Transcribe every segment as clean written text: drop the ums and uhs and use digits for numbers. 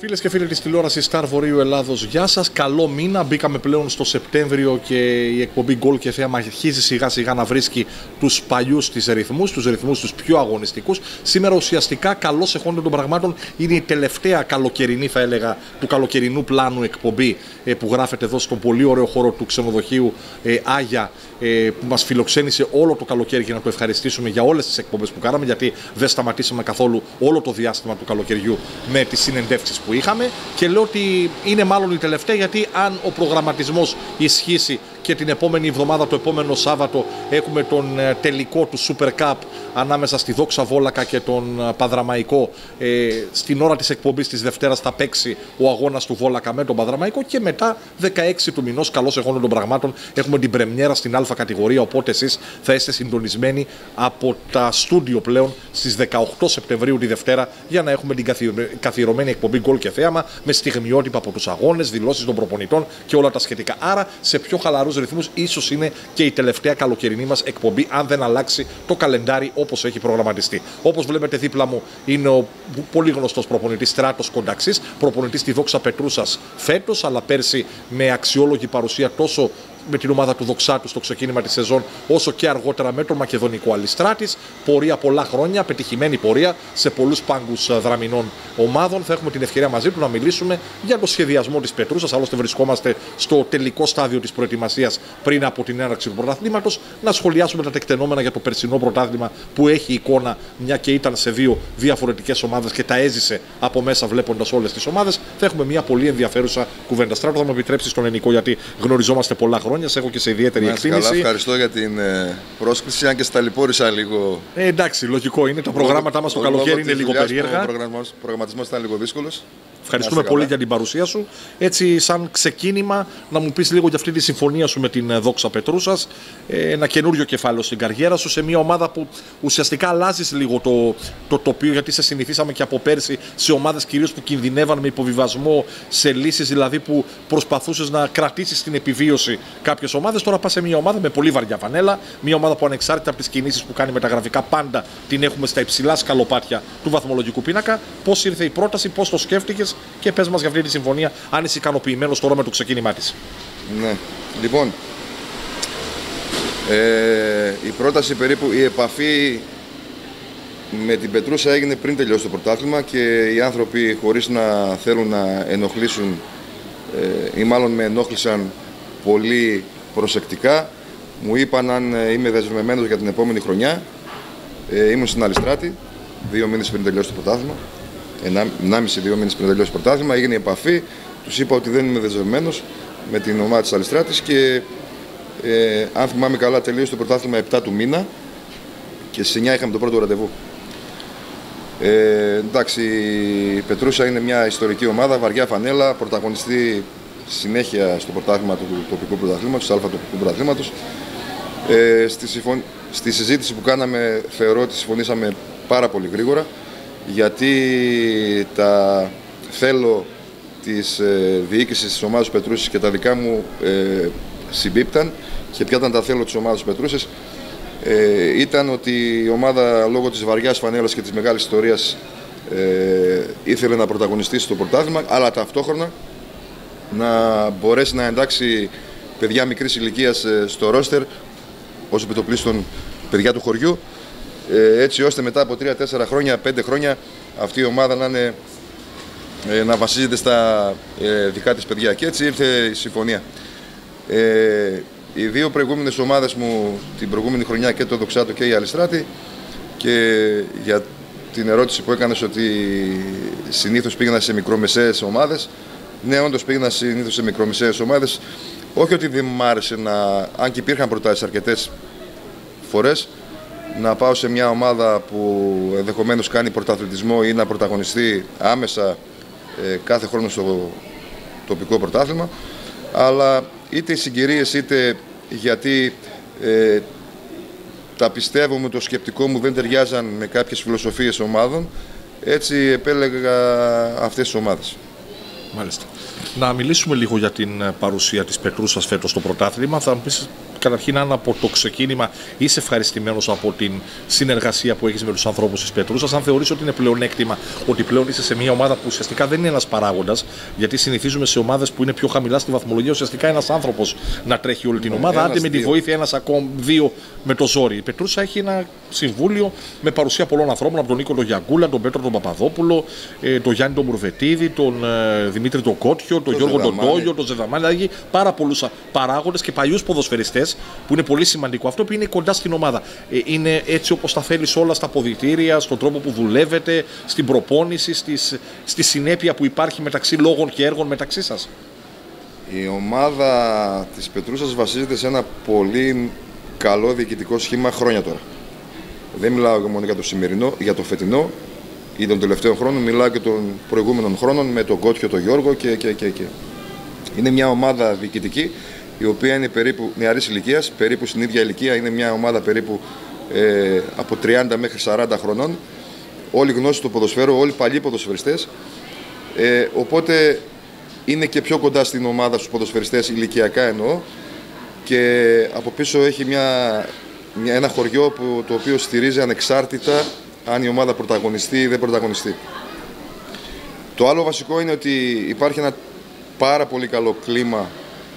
Φίλες και φίλοι της τηλεόρασης Star Βορείου Ελλάδος, γεια σας. Καλό μήνα. Μπήκαμε πλέον στο Σεπτέμβριο και η εκπομπή Γκολ και Θέαμα αρχίζει σιγά σιγά να βρίσκει τους παλιούς της ρυθμούς, τους ρυθμούς τους πιο αγωνιστικούς. Σήμερα ουσιαστικά καλώς εχόντων των πραγμάτων είναι η τελευταία καλοκαιρινή, θα έλεγα, του καλοκαιρινού πλάνου εκπομπή που γράφεται εδώ στον πολύ ωραίο χώρο του ξενοδοχείου Άγια, που μας φιλοξένησε όλο το καλοκαίρι, και να το ευχαριστήσουμε για όλες τις εκπομπές που κάναμε, γιατί δεν σταματήσαμε καθόλου όλο το διάστημα του καλοκαιριού με τις συνεντεύξεις που είχαμε. Και λέω ότι είναι μάλλον η τελευταία, γιατί αν ο προγραμματισμός ισχύσει και την επόμενη εβδομάδα, το επόμενο Σάββατο, έχουμε τον τελικό του Super Cup ανάμεσα στη Δόξα Βόλακα και τον Παδραμαϊκό. Στην ώρα της εκπομπής της Δευτέρας θα παίξει ο αγώνας του Βόλακα με τον Παδραμαϊκό, και μετά 16 του μηνός, καλώς εχόντων των πραγμάτων, έχουμε την πρεμιέρα στην Α κατηγορία. Οπότε εσείς θα είστε συντονισμένοι από τα στούντιο πλέον στις 18 Σεπτεμβρίου τη Δευτέρα, για να έχουμε την καθιερωμένη εκπομπή Γκολ και Θέαμα με στιγμιότυπα από τους αγώνες, δηλώσεις των προπονητών και όλα τα σχετικά. Άρα σε πιο χαλαρούς ρυθμούς, ίσως είναι και η τελευταία καλοκαιρινή μας εκπομπή, αν δεν αλλάξει το καλεντάρι όπως έχει προγραμματιστεί. Όπως βλέπετε δίπλα μου είναι ο πολύ γνωστός προπονητής Στράτος Κονταξής, προπονητής στη Δόξα Πετρούσας φέτος, αλλά πέρσι με αξιόλογη παρουσία τόσο με την ομάδα του Δοξάτου στο ξεκίνημα της σεζόν, όσο και αργότερα με τον Μακεδονικό Αλιστράτης. Πορεία πολλά χρόνια, πετυχημένη πορεία σε πολλούς πάγκους δραμηνών ομάδων. Θα έχουμε την ευκαιρία μαζί του να μιλήσουμε για το σχεδιασμό της Πετρούσας. Άλλωστε, βρισκόμαστε στο τελικό στάδιο της προετοιμασίας πριν από την έναρξη του πρωταθλήματος. Να σχολιάσουμε τα τεκτενόμενα για το περσινό πρωτάθλημα, που έχει εικόνα, μια και ήταν σε δύο διαφορετικές ομάδες και τα έζησε από μέσα βλέποντας όλες τις ομάδες. Θα έχουμε μια πολύ ενδιαφέρουσα κουβέντα. Στράτο, θα μου επιτρέψει στον ελληνικό, γιατί γνωριζόμαστε πολλά χρόνια. Σε έχω και σε ιδιαίτερη εκτίμηση. Καλά, ευχαριστώ για την πρόσκληση, αν και σταλιπώρησα λίγο. Εντάξει, λογικό είναι. Τα προγράμματά μας το καλοκαίρι είναι λίγο περίεργα. Ο προγραμματισμός ήταν λίγο δύσκολος. Ευχαριστούμε πολύ για την παρουσία σου. Έτσι, σαν ξεκίνημα, να μου πεις λίγο για αυτή τη συμφωνία σου με την Δόξα Πετρούσας. Ένα καινούριο κεφάλαιο στην καριέρα σου, σε μια ομάδα που ουσιαστικά αλλάζεις λίγο το τοπίο, γιατί σε συνηθίσαμε και από πέρσι σε ομάδες κυρίως που κινδυνεύαν με υποβιβασμό, σε λύσεις δηλαδή που προσπαθούσες να κρατήσεις την επιβίωση κάποιες ομάδες. Τώρα πας σε μια ομάδα με πολύ βαριά φανέλα, μια ομάδα που ανεξάρτητα από τις κινήσεις που κάνει με τα γραφικά, πάντα την έχουμε στα υψηλά σκαλοπάτια του βαθμολογικού πίνακα. Πώς ήρθε η πρόταση, πώς το σκέφτηκες, και πες μας για αυτή τη συμφωνία, αν είσαι ικανοποιημένος τώρα με το ξεκίνημά της. Ναι, λοιπόν, η πρόταση περίπου, η επαφή με την Πετρούσα έγινε πριν τελειώσει το πρωτάθλημα, και οι άνθρωποι, χωρίς να θέλουν να ενοχλήσουν, ή μάλλον με ενόχλησαν πολύ προσεκτικά, μου είπαν αν είμαι δεσμευμένος για την επόμενη χρονιά. Ήμουν στην Αλιστράτη 2 μήνες πριν τελειώσει το πρωτάθλημα. 1,5-2 μήνες πριν τελειώσει το πρωτάθλημα, έγινε η επαφή. Τους είπα ότι δεν είμαι δεσμευμένος με την ομάδα της Αλιστράτης, και αν θυμάμαι καλά, τελείωσε το πρωτάθλημα 7 του μήνα και στις 9 είχαμε το πρώτο ραντεβού. Εντάξει, η Πετρούσα είναι μια ιστορική ομάδα, βαριά φανέλα, πρωταγωνιστεί συνέχεια στο πρωτάθλημα του τοπικού πρωταθλήματος, του τοπικού πρωταθλήματος. Στη συζήτηση που κάναμε, θεωρώ ότι συμφωνήσαμε πάρα πολύ γρήγορα, γιατί τα θέλω της διοίκησης της ομάδας Πετρούσης και τα δικά μου συμπίπταν. Και ποια ήταν τα θέλω της ομάδας Πετρούσης? Ήταν ότι η ομάδα, λόγω της βαριάς φανέλας και της μεγάλης ιστορίας, ήθελε να πρωταγωνιστήσει στο πρωτάθλημα, αλλά ταυτόχρονα να μπορέσει να εντάξει παιδιά μικρής ηλικίας στο ρόστερ, όσο επιτοπλίστων παιδιά του χωριού, έτσι ώστε μετά από 3-4 χρόνια, 5 χρόνια, αυτή η ομάδα να βασίζεται στα δικά της παιδιά. Και έτσι ήρθε η συμφωνία. Οι δύο προηγούμενες ομάδες μου την προηγούμενη χρονιά, και το Δοξάτο και η Αλιστράτη, και για την ερώτηση που έκανες ότι συνήθως πήγαινα σε μικρομεσαίες ομάδες, ναι, όντως πήγαινα συνήθως σε μικρομεσαίες ομάδες. Όχι ότι δεν μ' άρεσε αν και υπήρχαν προτάσεις αρκετές φορές, να πάω σε μια ομάδα που ενδεχομένως κάνει πρωταθλητισμό ή να πρωταγωνιστεί άμεσα κάθε χρόνο στο τοπικό πρωτάθλημα. Αλλά είτε οι συγκυρίες, είτε γιατί τα πιστεύω με το σκεπτικό μου δεν ταιριάζαν με κάποιες φιλοσοφίες ομάδων, έτσι επέλεγα αυτές τις ομάδες. Μάλιστα. Να μιλήσουμε λίγο για την παρουσία της Πετρούσας φέτος στο πρωτάθλημα. Θα μου πεις καταρχήν αν από το ξεκίνημα είσαι ευχαριστημένος από την συνεργασία που έχεις με τους ανθρώπους της Πετρούσας, αν θεωρείς ότι είναι πλεονέκτημα, ότι πλέον είσαι σε μια ομάδα που ουσιαστικά δεν είναι ένας παράγοντας, γιατί συνηθίζουμε σε ομάδες που είναι πιο χαμηλά στη βαθμολογία ουσιαστικά ένας άνθρωπος να τρέχει όλη την ομάδα, άντε με τη βοήθεια ένας ακόμη, δύο με το ζόρι. Η Πετρούσα έχει ένα συμβούλιο με παρουσία πολλών ανθρώπων, από τον Νίκο τον Γιαγκούλα, τον Πέτρο τον Παπαδόπουλο, τον Γιάννη τον Μουρβετίδη, τον Δημήτρη τον Κότιο, τον Γιώργο τον Τόλιο, τον Ζεδαμάνη, δηλαδή πάρα πολλούς παράγοντες και παλιούς ποδοσφαιριστές που είναι πολύ σημαντικό αυτό, που είναι κοντά στην ομάδα. Είναι έτσι όπως τα θέλεις όλα στα αποδυτήρια, στον τρόπο που δουλεύετε, στην προπόνηση, στη συνέπεια που υπάρχει μεταξύ λόγων και έργων μεταξύ σας. Η ομάδα της Πετρούσας βασίζεται σε ένα πολύ καλό διοικητικό σχήμα χρόνια τώρα. Δεν μιλάω μόνο για το σημερινό, για το φετινό ή των τελευταίων χρόνων, μιλάω και των προηγούμενων χρόνων με τον Κότιο, τον Γιώργο και. Είναι μια ομάδα διοικητική η οποία είναι περίπου νεαρής ηλικίας, περίπου στην ίδια ηλικία, είναι μια ομάδα περίπου από 30 μέχρι 40 χρονών, όλοι γνώστοι του ποδοσφαίρου, όλοι παλιοί ποδοσφαιριστές, οπότε είναι και πιο κοντά στην ομάδα στους ποδοσφαιριστές, ηλικιακά εννοώ, και από πίσω έχει ένα χωριό το οποίο στηρίζει ανεξάρτητα αν η ομάδα πρωταγωνιστεί ή δεν πρωταγωνιστεί. Το άλλο βασικό είναι ότι υπάρχει ένα πάρα πολύ καλό κλίμα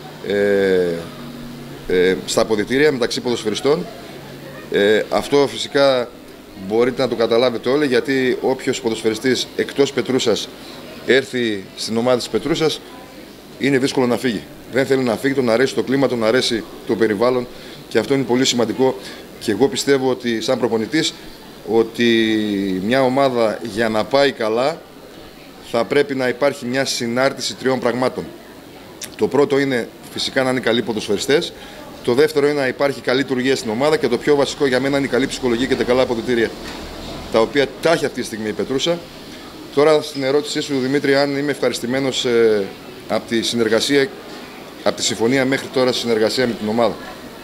στα αποδυτήρια μεταξύ ποδοσφαιριστών. Αυτό φυσικά μπορείτε να το καταλάβετε όλοι, γιατί όποιος ποδοσφαιριστής εκτός Πετρούσας έρθει στην ομάδα της Πετρούσας είναι δύσκολο να φύγει. Δεν θέλει να φύγει, τον αρέσει το κλίμα, τον αρέσει το περιβάλλον, και αυτό είναι πολύ σημαντικό. Και εγώ πιστεύω ότι σαν προπονητής ότι μια ομάδα για να πάει καλά θα πρέπει να υπάρχει μια συνάρτηση τριών πραγμάτων. Το πρώτο είναι φυσικά να είναι καλοί ποδοσφαιριστές. Το δεύτερο είναι να υπάρχει καλή λειτουργία στην ομάδα. Και το πιο βασικό για μένα είναι η καλή ψυχολογία και τα καλά αποδυτήρια, τα οποία τα έχει αυτή τη στιγμή η Πετρούσα. Τώρα στην ερώτησή σου, Δημήτρη, αν είμαι ευχαριστημένος από τη συνεργασία, από τη συμφωνία μέχρι τώρα στη συνεργασία με την ομάδα.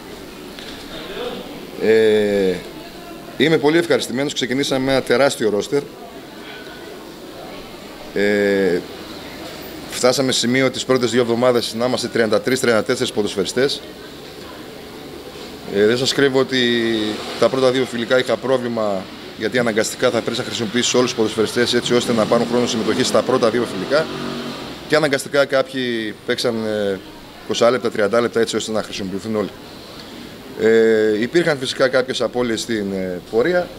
Είμαι πολύ ευχαριστημένος. Ξεκινήσαμε με ένα τεράστιο ρόστερ. Φτάσαμε σημείο τις πρώτες 2 εβδομάδες να είμαστε 33-34 ποδοσφαιριστές. Δεν σας κρύβω ότι τα πρώτα 2 φιλικά είχα πρόβλημα, γιατί αναγκαστικά θα πρέπει να χρησιμοποιήσεις όλους τους ποδοσφαιριστές έτσι ώστε να πάρουν χρόνο συμμετοχή στα πρώτα 2 φιλικά, και αναγκαστικά κάποιοι παίξαν 20 λεπτά, 30 λεπτά έτσι ώστε να χρησιμοποιηθούν όλοι. Υπήρχαν φυσικά κάποιες απώλειες στην πορεία.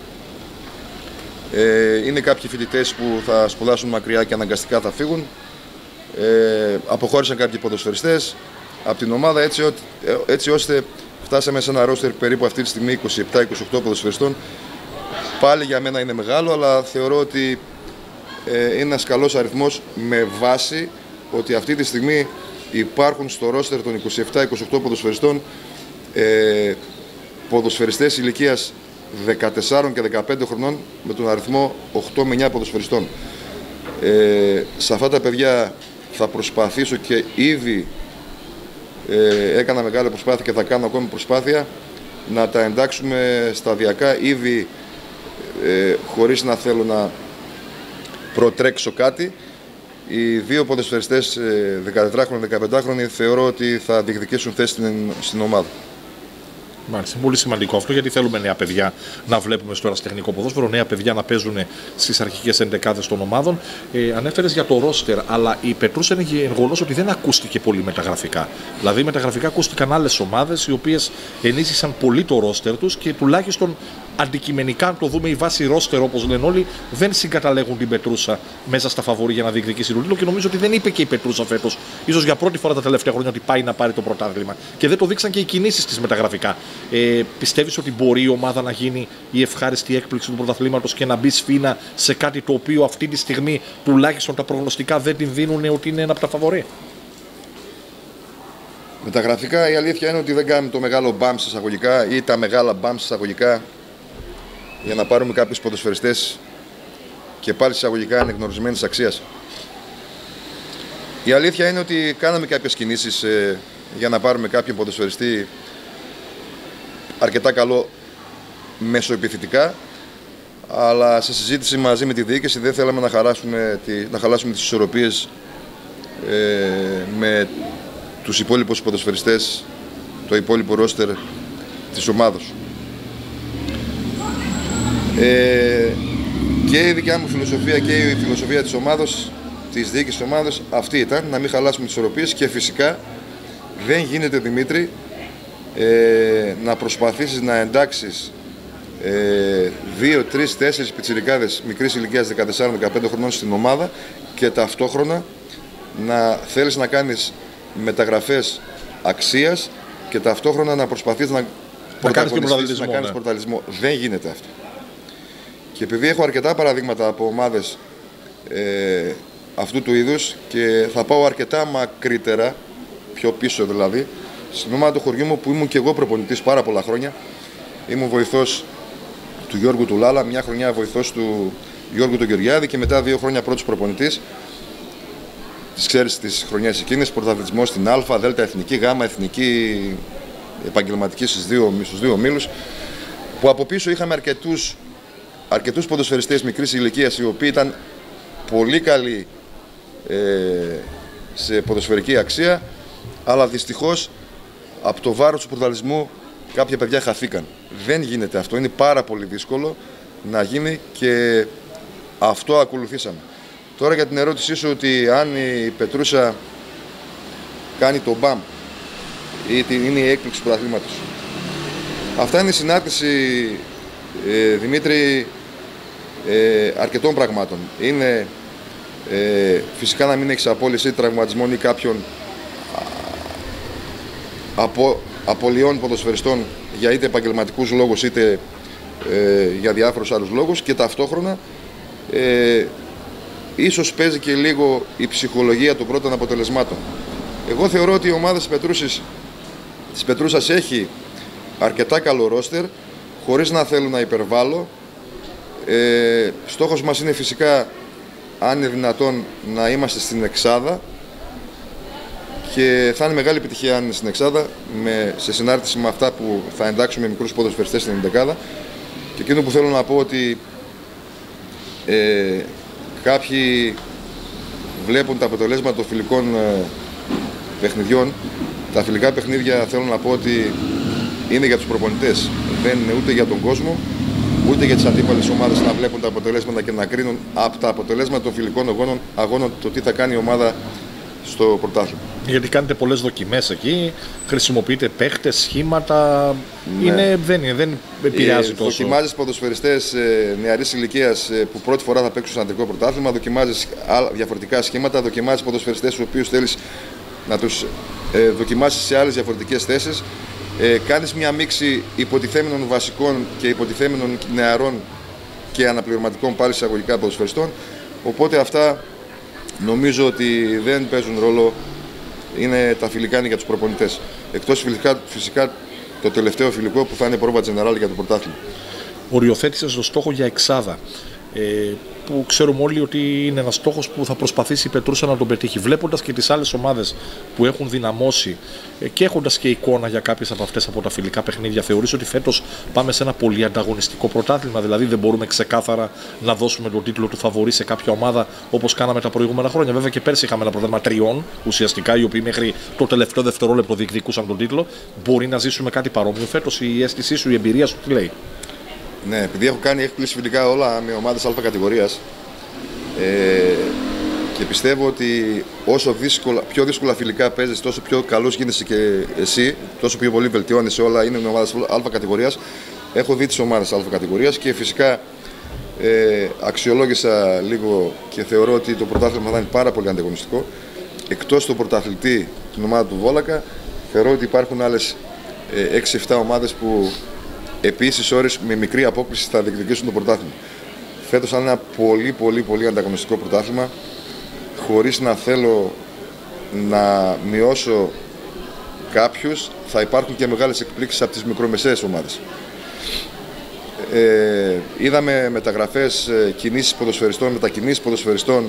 Είναι κάποιοι φοιτητές που θα σπουδάσουν μακριά και αναγκαστικά θα φύγουν. Αποχώρησαν κάποιοι ποδοσφαιριστές από την ομάδα, έτσι ώστε φτάσαμε σε ένα ρόστερ περίπου αυτή τη στιγμή 27-28 ποδοσφαιριστών. Πάλι για μένα είναι μεγάλο, αλλά θεωρώ ότι είναι ένας καλός αριθμός, με βάση ότι αυτή τη στιγμή υπάρχουν στο ρόστερ των 27-28 ποδοσφαιριστών ποδοσφαιριστές ηλικίας 14 και 15 χρονών με τον αριθμό 8 με 9 ποδοσφαιριστών. Σε αυτά τα παιδιά θα προσπαθήσω, και ήδη έκανα μεγάλη προσπάθεια και θα κάνω ακόμη προσπάθεια, να τα εντάξουμε σταδιακά, ήδη χωρίς να θέλω να προτρέξω κάτι. Οι 2 ποδοσφαιριστές 14χρονοι, 15χρονοι θεωρώ ότι θα διεκδικήσουν θέση στην ομάδα. Μάλιστα, πολύ σημαντικό αυτό, γιατί θέλουμε νέα παιδιά να βλέπουμε στο ερασιτεχνικό ποδόσφαιρο, νέα παιδιά να παίζουν στις αρχικές εντεκάδες των ομάδων. Ανέφερες για το ρόστερ, αλλά η Πετρούσα είναι γεγονός ότι δεν ακούστηκε πολύ μεταγραφικά. Δηλαδή, μεταγραφικά ακούστηκαν άλλες ομάδες οι οποίες ενίσχυσαν πολύ το ρόστερ τους, και τουλάχιστον αντικειμενικά, αν το δούμε, η βάση ρόστερ, όπως λένε όλοι, δεν συγκαταλέγουν την Πετρούσα μέσα στα φαβορί για να διεκδικήσει το τίτλο, και νομίζω ότι δεν είπε και η Πετρούσα φέτος, ίσως για πρώτη φορά τα τελευταία χρόνια, ότι πάει να πάρει το πρωτάθλημα. Και δεν το δείξαν και οι κινήσεις της μεταγραφικά. Πιστεύεις ότι μπορεί η ομάδα να γίνει η ευχάριστη έκπληξη του πρωταθλήματος και να μπει σφήνα σε κάτι το οποίο αυτή τη στιγμή τουλάχιστον τα προγνωστικά δεν την δίνουν ότι είναι ένα από τα φαβορί? Μεταγραφικά η αλήθεια είναι ότι δεν κάνουμε το μεγάλο μπαμ εισαγωγικά ή τα μεγάλα μπαμ εισαγωγικά για να πάρουμε κάποιους ποδοσφαιριστές, και πάλι εισαγωγικά ανεγνωρισμένης αξίας. Η αλήθεια είναι ότι κάναμε κάποιες κινήσεις για να πάρουμε κάποιον ποδοσφαιριστή αρκετά καλό μεσοεπιθετικά, αλλά σε συζήτηση μαζί με τη διοίκηση δεν θέλαμε να χαλάσουμε τις ισορροπίες με τους υπόλοιπους ποδοσφαιριστές το υπόλοιπο ρόστερ της ομάδος. Και η δικιά μου φιλοσοφία και η φιλοσοφία της ομάδος, της διοίκησης της ομάδας, αυτή ήταν, να μην χαλάσουμε τις ισορροπίες και φυσικά δεν γίνεται, Δημήτρη, να προσπαθήσεις να εντάξεις 2, 3, 4 πιτσιρικάδες μικρής ηλικίας 14-15 χρονών στην ομάδα και ταυτόχρονα να θέλεις να κάνεις μεταγραφές αξίας και ταυτόχρονα να προσπαθείς να κάνεις πρωταθλητισμό. Δεν γίνεται αυτό. Και επειδή έχω αρκετά παραδείγματα από ομάδες αυτού του είδους και θα πάω αρκετά μακρύτερα, πιο πίσω δηλαδή, στην ομάδα του χωριού μου που ήμουν και εγώ προπονητής πάρα πολλά χρόνια. Ήμουν βοηθός του Γιώργου του Λάλα, μια χρονιά βοηθός του Γιώργου του Γεωργιάδη και μετά 2 χρόνια πρώτος προπονητής. Τις ξέρεις τις χρονιές εκείνες, πρωταθλητισμό στην Α, Δ εθνική, Γ εθνική, επαγγελματική στους δύο ομίλους, που από πίσω είχαμε αρκετούς ποδοσφαιριστές μικρής ηλικίας οι οποίοι ήταν πολύ καλοί σε ποδοσφαιρική αξία, αλλά δυστυχώς από το βάρος του πρωταθλητισμού κάποια παιδιά χαθήκαν. Δεν γίνεται αυτό, είναι πάρα πολύ δύσκολο να γίνει και αυτό ακολουθήσαμε. Τώρα για την ερώτησή σου ότι αν η Πετρούσα κάνει το μπαμ ή είναι η έκπληξη του πρωταθλήματος. Αυτά είναι η συνάρτηση, Δημήτρη, αρκετών πραγμάτων. Είναι φυσικά να μην έχεις απώλειες τραυματισμών ή κάποιων απολειών ποδοσφαιριστών για είτε επαγγελματικούς λόγους είτε για διάφορους άλλους λόγους και ταυτόχρονα ίσως παίζει και λίγο η ψυχολογία των πρώτων αποτελεσμάτων. Εγώ θεωρώ ότι η ομάδα της Πετρούσας έχει αρκετά καλό ρόστερ, χωρίς να θέλω να υπερβάλλω. Στόχος μας είναι φυσικά, αν είναι δυνατόν, να είμαστε στην εξάδα και θα είναι μεγάλη επιτυχία αν είναι στην εξάδα, σε συνάρτηση με αυτά που θα εντάξουμε μικρούς ποδοσφαιριστές στην εντεκάδα. Και εκείνο που θέλω να πω ότι κάποιοι βλέπουν τα αποτελέσματα των φιλικών παιχνιδιών. Τα φιλικά παιχνίδια θέλω να πω ότι είναι για τους προπονητές. Δεν είναι ούτε για τον κόσμο, ούτε για τις αντίπαλες ομάδες να βλέπουν τα αποτελέσματα και να κρίνουν από τα αποτελέσματα των φιλικών αγώνων το τι θα κάνει η ομάδα στο πρωτάθλημα. Γιατί κάνετε πολλές δοκιμές εκεί, χρησιμοποιείτε παίχτες, σχήματα, ναι. Δεν επηρεάζει τόσο. Δοκιμάζεις ποδοσφαιριστές νεαρής ηλικίας που πρώτη φορά θα παίξουν στο αντρικό πρωτάθλημα, δοκιμάζεις διαφορετικά σχήματα, δοκιμάζεις ποδοσφαιριστές τους οποίους θέλεις να τους δοκιμάσεις σε άλλες διαφορετικές θέσεις. Κάνεις μια μίξη υποτιθέμενων βασικών και υποτιθέμενων νεαρών και αναπληρωματικών πάλι εισαγωγικά ποδοσφαιριστών. Οπότε αυτά νομίζω ότι δεν παίζουν ρόλο, τα φιλικά είναι για τους προπονητές. Εκτός φυσικά το τελευταίο φιλικό που θα είναι πρόβα τζενεράλ για το πρωτάθλημα. Οριοθέτησες το στόχο για εξάδα, που ξέρουμε όλοι ότι είναι ένας στόχος που θα προσπαθήσει η Πετρούσα να τον πετύχει. Βλέποντας και τις άλλες ομάδες που έχουν δυναμώσει και έχοντας και εικόνα για κάποιες από αυτές από τα φιλικά παιχνίδια, θεωρείς ότι φέτος πάμε σε ένα πολύ ανταγωνιστικό πρωτάθλημα? Δηλαδή δεν μπορούμε ξεκάθαρα να δώσουμε τον τίτλο του φαβορί σε κάποια ομάδα όπως κάναμε τα προηγούμενα χρόνια? Βέβαια και πέρσι είχαμε ένα πρωτάθλημα τριών ουσιαστικά, οι οποίοι μέχρι το τελευταίο δευτερόλεπτο διεκδικούσαν τον τίτλο. Μπορεί να ζήσουμε κάτι παρόμοιο φέτος? Η αίσθησή σου, η εμπειρία σου τι λέει? Ναι, επειδή έχω κάνει έκπληξη φιλικά όλα με ομάδες Α κατηγορίας και πιστεύω ότι όσο πιο δύσκολα φιλικά παίζεις, τόσο πιο καλός γίνεσαι και εσύ, τόσο πιο πολύ βελτιώνεσαι όλα, είναι ομάδες Α κατηγορίας. Έχω δει τις ομάδες Α κατηγορίας και φυσικά αξιολόγησα λίγο και θεωρώ ότι το πρωτάθλημα θα είναι πάρα πολύ ανταγωνιστικό. Εκτός του πρωταθλητή, την ομάδα του Βόλακα, θεωρώ ότι υπάρχουν άλλες 6-7 ομάδες που επίσης ώρες με μικρή απόκληση θα διεκδικήσουν το πρωτάθλημα. Φέτος θα είναι ένα πολύ ανταγωνιστικό πρωτάθλημα, χωρίς να θέλω να μειώσω κάποιους, θα υπάρχουν και μεγάλες εκπλήξεις από τις μικρομεσαίες ομάδες. Είδαμε μεταγραφές, κινήσεις ποδοσφαιριστών, μετακινήσεις ποδοσφαιριστών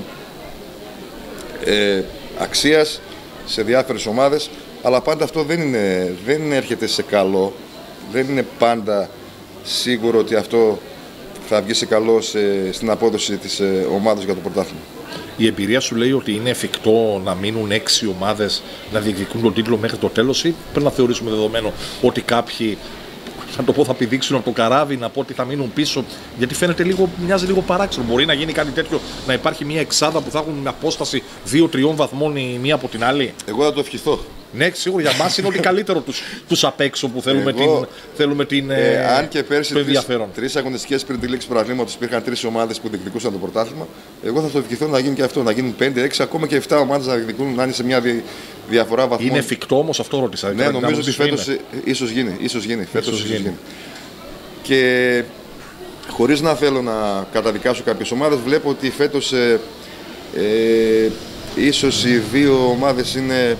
αξίας σε διάφορες ομάδες, αλλά πάντα αυτό δεν έρχεται σε καλό. Δεν είναι πάντα σίγουρο ότι αυτό θα βγει σε καλό στην απόδοση της ομάδας για το πρωτάθλημα. Η εμπειρία σου λέει ότι είναι εφικτό να μείνουν 6 ομάδες να διεκδικούν τον τίτλο μέχρι το τέλος, ή πρέπει να θεωρήσουμε δεδομένο ότι κάποιοι, θα το πω, θα πηδήξουν από το καράβι, να πω ότι θα μείνουν πίσω? Γιατί φαίνεται μοιάζει λίγο παράξενο. Μπορεί να γίνει κάτι τέτοιο, να υπάρχει μια εξάδα που θα έχουν απόσταση 2-3 βαθμών η μία από την άλλη? Εγώ θα το ευχηθώ. Ναι, σίγουρα για μας είναι ότι καλύτερο τους απ' έξω που θέλουμε αν και πέρσι το ενδιαφέρον. Τρεις αγωνιστικές πριν τη λήξη του πρωταθλήματος υπήρχαν 3 ομάδες που διεκδικούσαν το πρωτάθλημα, εγώ θα το ευχηθώ να γίνει και αυτό. Να γίνουν 5-6, ακόμα και 7 ομάδες να διεκδικούν, να είναι σε μια διαφορά βαθμών. Είναι εφικτό όμως αυτό, ρώτησα? Ναι, νομίζω ότι φέτος ίσως γίνει. Φέτος ίσως γίνει. Και χωρίς να θέλω να καταδικάσω κάποιες ομάδες, βλέπω ότι φέτος ίσως οι 2 ομάδες είναι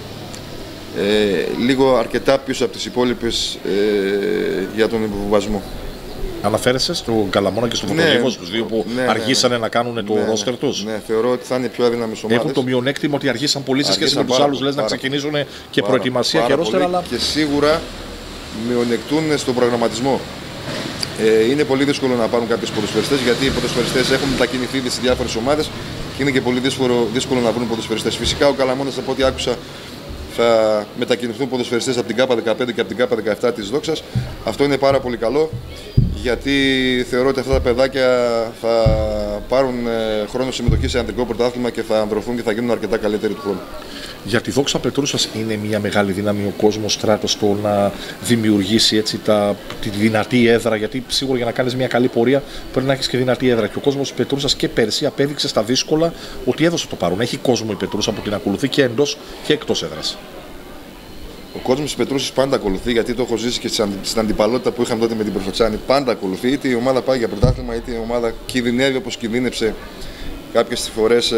λίγο αρκετά πίσω από τις υπόλοιπες για τον υποβιβασμό. Αναφέρεσαι στον Καλαμώνα και στον Φωτονίβο, τους δύο που αργήσανε να κάνουν το ρόστερ τους? Ναι, θεωρώ ότι θα είναι πιο αδύναμες ομάδες. Έχουν το μειονέκτημα ότι αργήσαν πολύ σε σχέση με τους άλλους, λες, να ξεκινήσουν και προετοιμασία και ρόστερ, αλλά και σίγουρα μειονεκτούν στον προγραμματισμό. Είναι πολύ δύσκολο να πάρουν κάποιες ποδοσφαιριστές, γιατί οι ποδοσφαιριστές έχουν μετακινηθεί ήδη σε διάφορες ομάδες και είναι και πολύ δύσκολο να βρουν ποδοσφαιριστές. Φυσικά ο Καλαμώνας, από ό,τι άκουσα, θα μετακινηθούν ποδοσφαιριστές από την ΚΑΠΑ 15 και από την ΚΑΠΑ 17 της Δόξας. Αυτό είναι πάρα πολύ καλό, γιατί θεωρώ ότι αυτά τα παιδάκια θα πάρουν χρόνο συμμετοχή σε αντρικό πρωτάθλημα και θα ανδρωθούν και θα γίνουν αρκετά καλύτεροι του χρόνου. Για τη Δόξα Πετρούσας είναι μια μεγάλη δύναμη ο κόσμος Στράτος στο να δημιουργήσει έτσι τη δυνατή έδρα, γιατί σίγουρα για να κάνεις μια καλή πορεία πρέπει να έχεις και δυνατή έδρα. Και ο κόσμος Πετρούσας και πέρσι απέδειξε στα δύσκολα ότι έδωσε το παρόν. Έχει κόσμο η Πετρούσα που την ακολουθεί και εντός και εκτός έδρας. Ο κόσμος της Πετρούσας πάντα ακολουθεί, γιατί το έχω ζήσει και στην αντιπαλότητα που είχαμε τότε με την Προφετσάνη. Πάντα ακολουθεί, είτε η ομάδα πάει για πρωτάθλημα, είτε η ομάδα κινδυνεύει όπως κινδύνεψε κάποιες φορές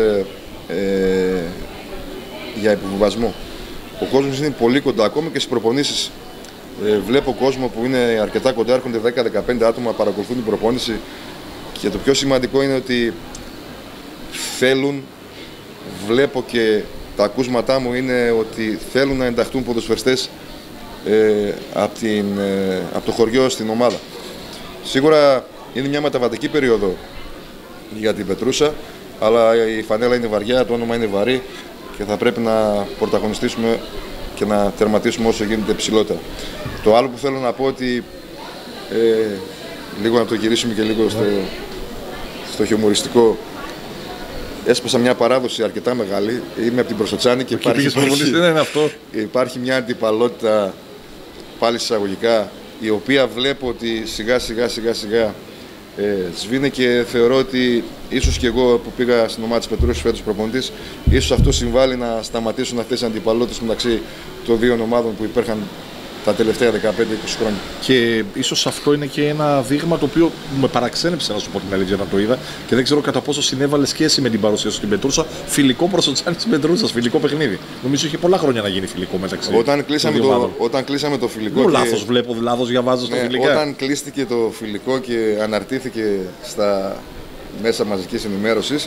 για υποβιβασμό. Ο κόσμος είναι πολύ κοντά, ακόμα και στις προπονήσεις. Βλέπω κόσμο που είναι αρκετά κοντά, έρχονται 10-15 άτομα, παρακολουθούν την προπόνηση, και το πιο σημαντικό είναι ότι θέλουν, βλέπω και τα ακούσματά μου είναι ότι θέλουν να ενταχθούν ποδοσφαιριστές από το χωριό στην ομάδα. Σίγουρα είναι μια μεταβατική περίοδο για την Πετρούσα, αλλά η φανέλα είναι βαριά, το όνομα είναι βαρύ και θα πρέπει να πρωταγωνιστήσουμε και να τερματίσουμε όσο γίνεται ψηλότερα. Το άλλο που θέλω να πω ότι λίγο να το γυρίσουμε και λίγο στο χιουμοριστικό. Έσπασα μια παράδοση αρκετά μεγάλη. Είμαι από την Προσοτσάνη και υπάρχει μια αντιπαλότητα, πάλι εισαγωγικά, η οποία βλέπω ότι σιγά σιγά σβήνει, και θεωρώ ότι ίσως και εγώ που πήγα στην ομάδα της Πετρούσας φέτος προπονητής, ίσως αυτό συμβάλλει να σταματήσουν αυτές οι αντιπαλότητες μεταξύ των δύο ομάδων που υπήρχαν τα τελευταία 15-20 χρόνια. Και ίσως αυτό είναι και ένα δείγμα το οποίο με παραξένεψε, να σου πω την αλήθεια, να το είδα, και δεν ξέρω κατά πόσο συνέβαλε και εσύ με την παρουσία σου στην Πετρούσα. Φιλικό Προσοτσάνης της Πετρούσας, φιλικό παιχνίδι. Νομίζω είχε πολλά χρόνια να γίνει φιλικό μεταξύ. Όταν κλείσαμε το φιλικό. Λάθος βλέπω, λάθος διαβάζω στο φιλικό. Όταν κλείστηκε το φιλικό και αναρτήθηκε στα μέσα μαζικής ενημέρωσης,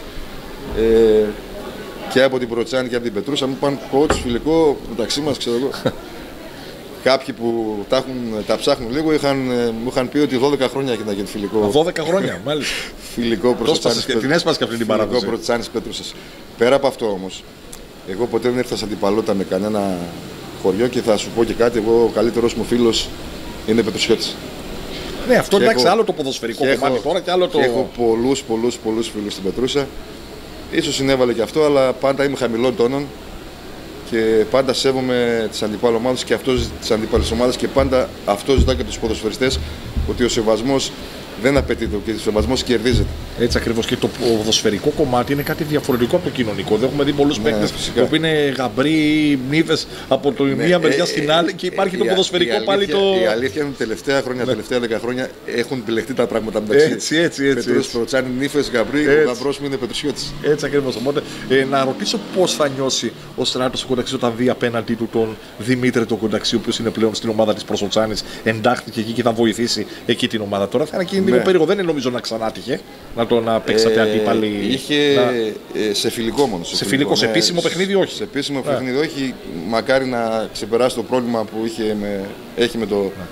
και από την Προσοτσάνη και από την Πετρούσα, μου είπαν coach φιλικό μεταξύ μας, ξέρω εγώ. Κάποιοι που τα ψάχνουν λίγο μου είχαν πει ότι 12 χρόνια να γίνει φιλικό. 12 χρόνια, μάλιστα. Φιλικό Προσοτσάνης. Την έσπασε και αυτή την παράδοση. Φιλικό Προσοτσάνης Πέτρουσας. Πέρα από αυτό όμως, εγώ ποτέ δεν ήρθα σε αντιπαλότητα με κανένα χωριό, και θα σου πω και κάτι. Εγώ, ο καλύτερος μου φίλος είναι Πετρουσιώτης. Ναι, αυτό εντάξει, άλλο το ποδοσφαιρικό κομμάτι τώρα και άλλο το. Έχω πολλούς φίλους στην Πετρούσα. Ίσως συνέβαλε και αυτό, αλλά πάντα είμαι χαμηλών τόνων. Και πάντα σέβομαι τις αντιπάλες ομάδες και αυτός τις αντιπάλες ομάδες, και πάντα αυτό ζητάω και από τους ποδοσφαιριστές, ότι ο σεβασμός δεν απαιτείται και ο σεβασμός κερδίζεται. Έτσι ακριβώς. Και το ποδοσφαιρικό κομμάτι είναι κάτι διαφορετικό από το κοινωνικό. Δεν έχουμε δει πολλούς παίκτες που είναι γαμπροί ή νύφες από τη μία μεριά στην άλλη, και υπάρχει το ποδοσφαιρικό πάλι το. Η αλήθεια είναι ότι τελευταία 10 χρόνια έχουν επιλεχτεί τα πράγματα μεταξύ. Έτσι. Πετρούς, Προτσάνη, νύφες, γαμπροί, ο γαμπρός μου είναι Πετρουσιώτης. Έτσι ακριβώς. Οπότε να ρωτήσω πώς θα νιώσει ο Στράτος ο Κονταξής όταν δει απέναντί του τον Δημήτρη τον Κονταξή, ο οποίος είναι πλέον στην ομάδα της Προσοτσάνης, εντάχθηκε εκεί και θα βοηθήσει εκεί την ομάδα. Τώρα θα είναι και λίγο περίεργο, δεν είναι νομίζω να ξανάτυχε να παίξατε αντίπαλοι. Είχε σε φιλικό μόνο. Σε επίσημο παιχνίδι όχι. Σε επίσημο παιχνίδι όχι. Μακάρι να ξεπεράσει το πρόβλημα που έχει με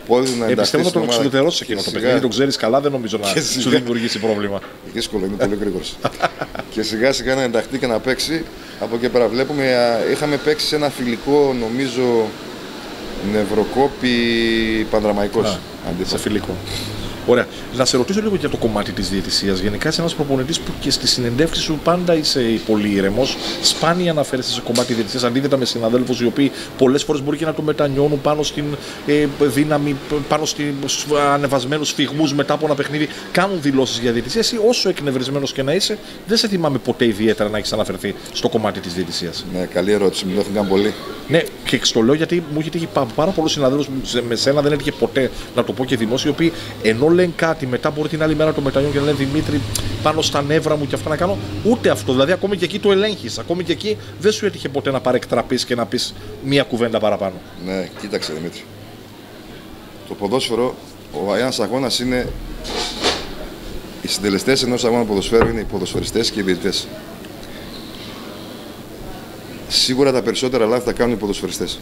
πόδι να ενταχθεί. Πιστεύω να τον εξουδετερώσει εκείνο το παιχνίδι. Το ξέρει καλά, δεν νομίζω να σου δημιουργήσει πρόβλημα. Δύσκολο, είναι πολύ γρήγορο. Και σιγά σιγά να ενταχθεί και να παίξει. Από εκεί πέρα βλέπουμε, είχαμε παίξει σε ένα φιλικό, νομίζω, Νευροκόπη Πανδραμαϊκός. Σε φιλικό. Ωραία. Να σε ρωτήσω λίγο για το κομμάτι της διαιτησίας. Γενικά είσαι ένας προπονητής που και στη συνεντεύξη σου πάντα είσαι πολύ ήρεμος. Σπάνια αναφέρεσαι σε κομμάτι διαιτησίας. Αντίθετα με συναδέλφους οι οποίοι πολλές φορές μπορεί και να το μετανιώνουν πάνω στην δύναμη, πάνω στους ανεβασμένους φυγμούς μετά από ένα παιχνίδι. Κάνουν δηλώσεις για διαιτησία. Εσύ, όσο εκνευρισμένος και να είσαι, δεν σε θυμάμαι ποτέ ιδιαίτερα να έχεις αναφερθεί στο κομμάτι της διαιτησίας. Ναι, καλή ερώτηση. Μου το έχουν κάνει πολύ. Ναι, και στο λέω γιατί μου έχει τύχει πάρα πολλούς συναδέλφους. Με σένα δεν έτυχε ποτέ να το πω και δημόσιο, οι οποίοι ενώ λένε κάτι, μετά μπορεί την άλλη μέρα το μετανιώνουν και να λένε Δημήτρη, πάνω στα νεύρα μου και αυτά να κάνω. Ούτε αυτό. Δηλαδή, ακόμη και εκεί το ελέγχεις. Ακόμη και εκεί δεν σου έτυχε ποτέ να παρεκτραπείς και να πεις μία κουβέντα παραπάνω. Ναι, κοίταξε Δημήτρη. Το ποδόσφαιρο, ένας αγώνας είναι. Οι συντελεστές ενός αγώνα ποδοσφαίρου είναι οι ποδοσφαιριστές και οι διαιτητές. Σίγουρα τα περισσότερα λάθη θα κάνουν οι ποδοσφαιριστές.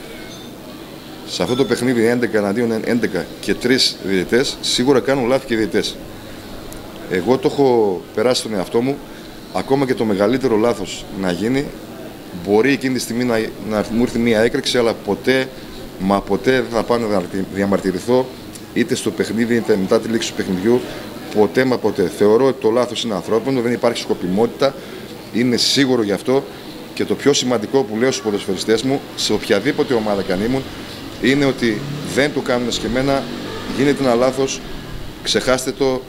Σε αυτό το παιχνίδι 11 εναντίον 11 και 3 διαιτητές, σίγουρα κάνουν λάθη και οι διαιτητές. Εγώ το έχω περάσει στον εαυτό μου, ακόμα και το μεγαλύτερο λάθος να γίνει, μπορεί εκείνη τη στιγμή να μου έρθει μία έκρηξη, αλλά ποτέ, μα ποτέ δεν θα πάω να διαμαρτυρηθώ είτε στο παιχνίδι είτε μετά τη λήξη του παιχνιδιού. Ποτέ μα ποτέ. Θεωρώ ότι το λάθος είναι ανθρώπινο, δεν υπάρχει σκοπιμότητα, είναι σίγουρο γι' αυτό. Και το πιο σημαντικό που λέω στους ποδοσφαιριστές μου, σε οποιαδήποτε ομάδα κι αν ήμουν, είναι ότι δεν το κάνουν εσκεμμένα, γίνεται ένα λάθος, ξεχάστε το,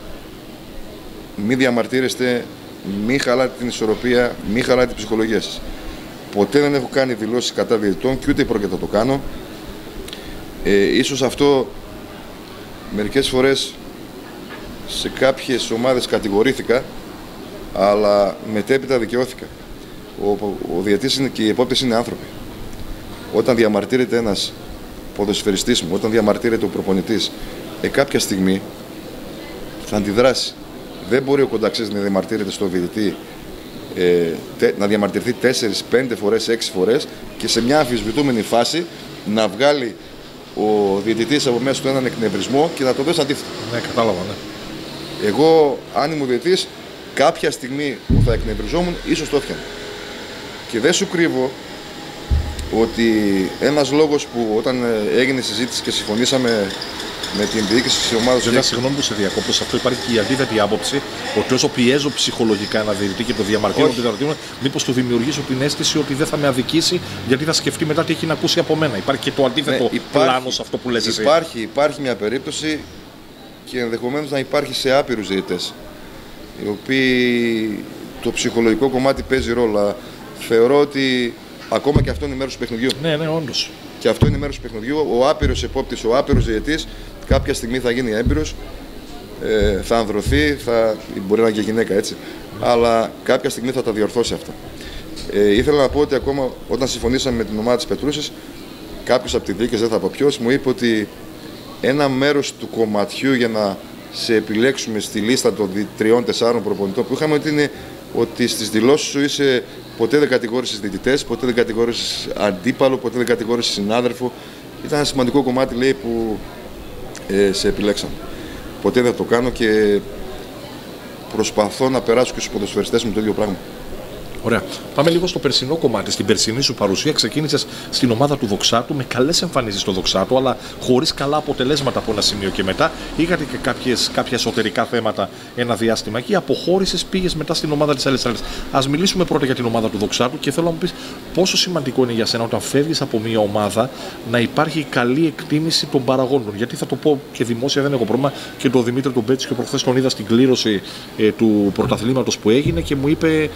μην διαμαρτύρεστε, μην χαλάτε την ισορροπία, μην χαλάτε την ψυχολογία σας. Ποτέ δεν έχω κάνει δηλώσεις κατά διαιτητών και ούτε πρόκειται να το κάνω. Ίσως αυτό μερικές φορές σε κάποιες ομάδες κατηγορήθηκα, αλλά μετέπειτα δικαιώθηκα. Ο διαιτητής και οι επόπτες είναι άνθρωποι. Όταν διαμαρτύρεται ένας ποδοσφαιριστής μου, όταν διαμαρτύρεται ο προπονητής, κάποια στιγμή θα αντιδράσει. Δεν μπορεί ο κονταξής να διαμαρτύρεται στο διαιτητή, να διαμαρτυρηθεί 4-5 φορές, 6 φορές και σε μια αμφισβητούμενη φάση να βγάλει ο διαιτητής από μέσα του έναν εκνευρισμό και να το δώσει αντίθετο. Ναι, κατάλαβα, ναι. Εγώ, αν ήμουν διαιτητής, κάποια στιγμή που θα εκνευριζόμουν, ίσως το έφτιανα. Και δεν σου κρύβω ότι ένας λόγος που όταν έγινε συζήτηση και συμφωνήσαμε με την διοίκηση της ομάδας. Βέβαια, συγγνώμη που σε διακόπτω, σε αυτό υπάρχει και η αντίθετη άποψη ότι όσο πιέζω ψυχολογικά ένα διαιτητή και το διαμαρτύρω, μήπως του δημιουργήσω την αίσθηση ότι δεν θα με αδικήσει γιατί θα σκεφτεί μετά τι έχει να ακούσει από μένα. Υπάρχει και το αντίθετο πλάνο σε αυτό που λες εσύ. Υπάρχει μια περίπτωση και ενδεχομένως να υπάρχει σε άπειρους διαιτητές, οι οποίοι το ψυχολογικό κομμάτι παίζει ρόλο. Θεωρώ ότι ακόμα και αυτό είναι μέρος του παιχνιδιού. Ναι, ναι, όντως. Και αυτό είναι μέρος του παιχνιδιού. Ο άπειρος επόπτης, ο άπειρος διαιτητής, κάποια στιγμή θα γίνει έμπειρος, θα ανδρωθεί, μπορεί να είναι και γυναίκα έτσι, αλλά κάποια στιγμή θα τα διορθώσει αυτά. Ήθελα να πω ότι ακόμα όταν συμφωνήσαμε με την ομάδα της Πετρούσης, κάποιος από τη διοίκηση, δεν θα πω ποιος, μου είπε ότι ένα μέρος του κομματιού για να σε επιλέξουμε στη λίστα των 3-4 προπονητών που είχαμε, ότι στις δηλώσεις σου είσαι ποτέ δεν κατηγόρησες διαιτητές, ποτέ δεν κατηγόρησες αντίπαλο, ποτέ δεν κατηγόρησες συνάδελφο. Ήταν ένα σημαντικό κομμάτι, λέει, που σε επιλέξαμε. Ποτέ δεν το κάνω και προσπαθώ να περάσω και στους ποδοσφαιριστές μου το ίδιο πράγμα. Ωραία. Πάμε λίγο στο περσινό κομμάτι. Στην περσινή σου παρουσία ξεκίνησες στην ομάδα του Δοξάτου με καλές εμφανίσεις στο Δοξάτου, αλλά χωρίς καλά αποτελέσματα από ένα σημείο και μετά. Είχατε και κάποια εσωτερικά θέματα ένα διάστημα εκεί. Αποχώρησες, πήγες μετά στην ομάδα της Αλεσσάνδρας. Ας μιλήσουμε πρώτα για την ομάδα του Δοξάτου και θέλω να μου πεις πόσο σημαντικό είναι για σένα όταν φεύγεις από μια ομάδα να υπάρχει καλή εκτίμηση των παραγόντων. Γιατί θα το πω και δημόσια, δεν έχω πρόβλημα, και τον Δημήτρη τον Πέτσικο προχθές τον είδα στην κλήρωση του πρωταθλήματος που έγινε και μου είπε.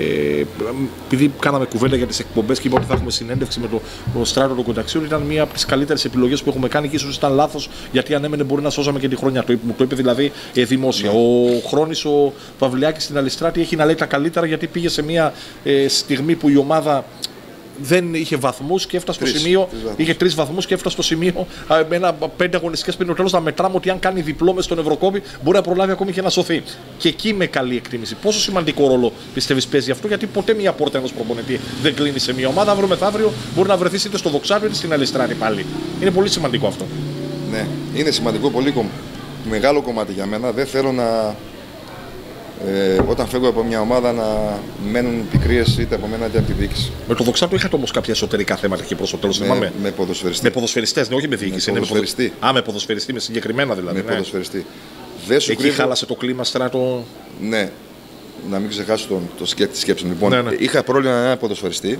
Επειδή κάναμε κουβέντα για τις εκπομπές και είπα ότι θα έχουμε συνέντευξη με τον Στράτο των Κονταξίων, ήταν μία από τις καλύτερες επιλογές που έχουμε κάνει και ίσως ήταν λάθος γιατί αν έμενε μπορεί να σώζαμε και τη χρονιά. Μου το είπε δηλαδή δημόσια. Ο Χρόνης ο Παυλιάκης στην Αλιστράτη έχει να λέει τα καλύτερα γιατί πήγε σε μία στιγμή που η ομάδα δεν είχε βαθμούς και έφτασε στο σημείο. Είχε 3 βαθμούς και έφτασε στο σημείο με 5 αγωνιστικές πριν το τέλος να μετράμε ότι αν κάνει διπλό μες στον Ευρωκόπη μπορεί να προλάβει ακόμη και να σωθεί. Και εκεί με καλή εκτίμηση. Πόσο σημαντικό ρόλο πιστεύεις παίζει αυτό, γιατί ποτέ μια πόρτα ενός προπονητή δεν κλείνει σε μια ομάδα. Αύριο μεθαύριο μπορεί να βρεθεί είτε στο Δοξάτο είτε στην Αλιστράτη πάλι. Είναι πολύ σημαντικό αυτό. Ναι, είναι σημαντικό, πολύ μεγάλο κομμάτι για μένα. Δεν θέλω να, όταν φεύγω από μια ομάδα, να μένουν πικρίες είτε από μένα είτε από τη διοίκηση. Με το Δοξάτο είχατε όμως κάποια εσωτερικά θέματα εκεί προς το τέλος. Με ποδοσφαιριστή. Με ποδοσφαιριστές, ναι, όχι με διοίκηση. Με ποδοσφαιριστή. Με ποδοσφαιριστή, με συγκεκριμένα δηλαδή. Με ποδοσφαιριστή. Εκεί χάλασε το κλίμα, Στράτο. Ναι, να μην ξεχάσω τη σκέψη. Λοιπόν, είχα πρόβλημα με ένα ποδοσφαιριστή.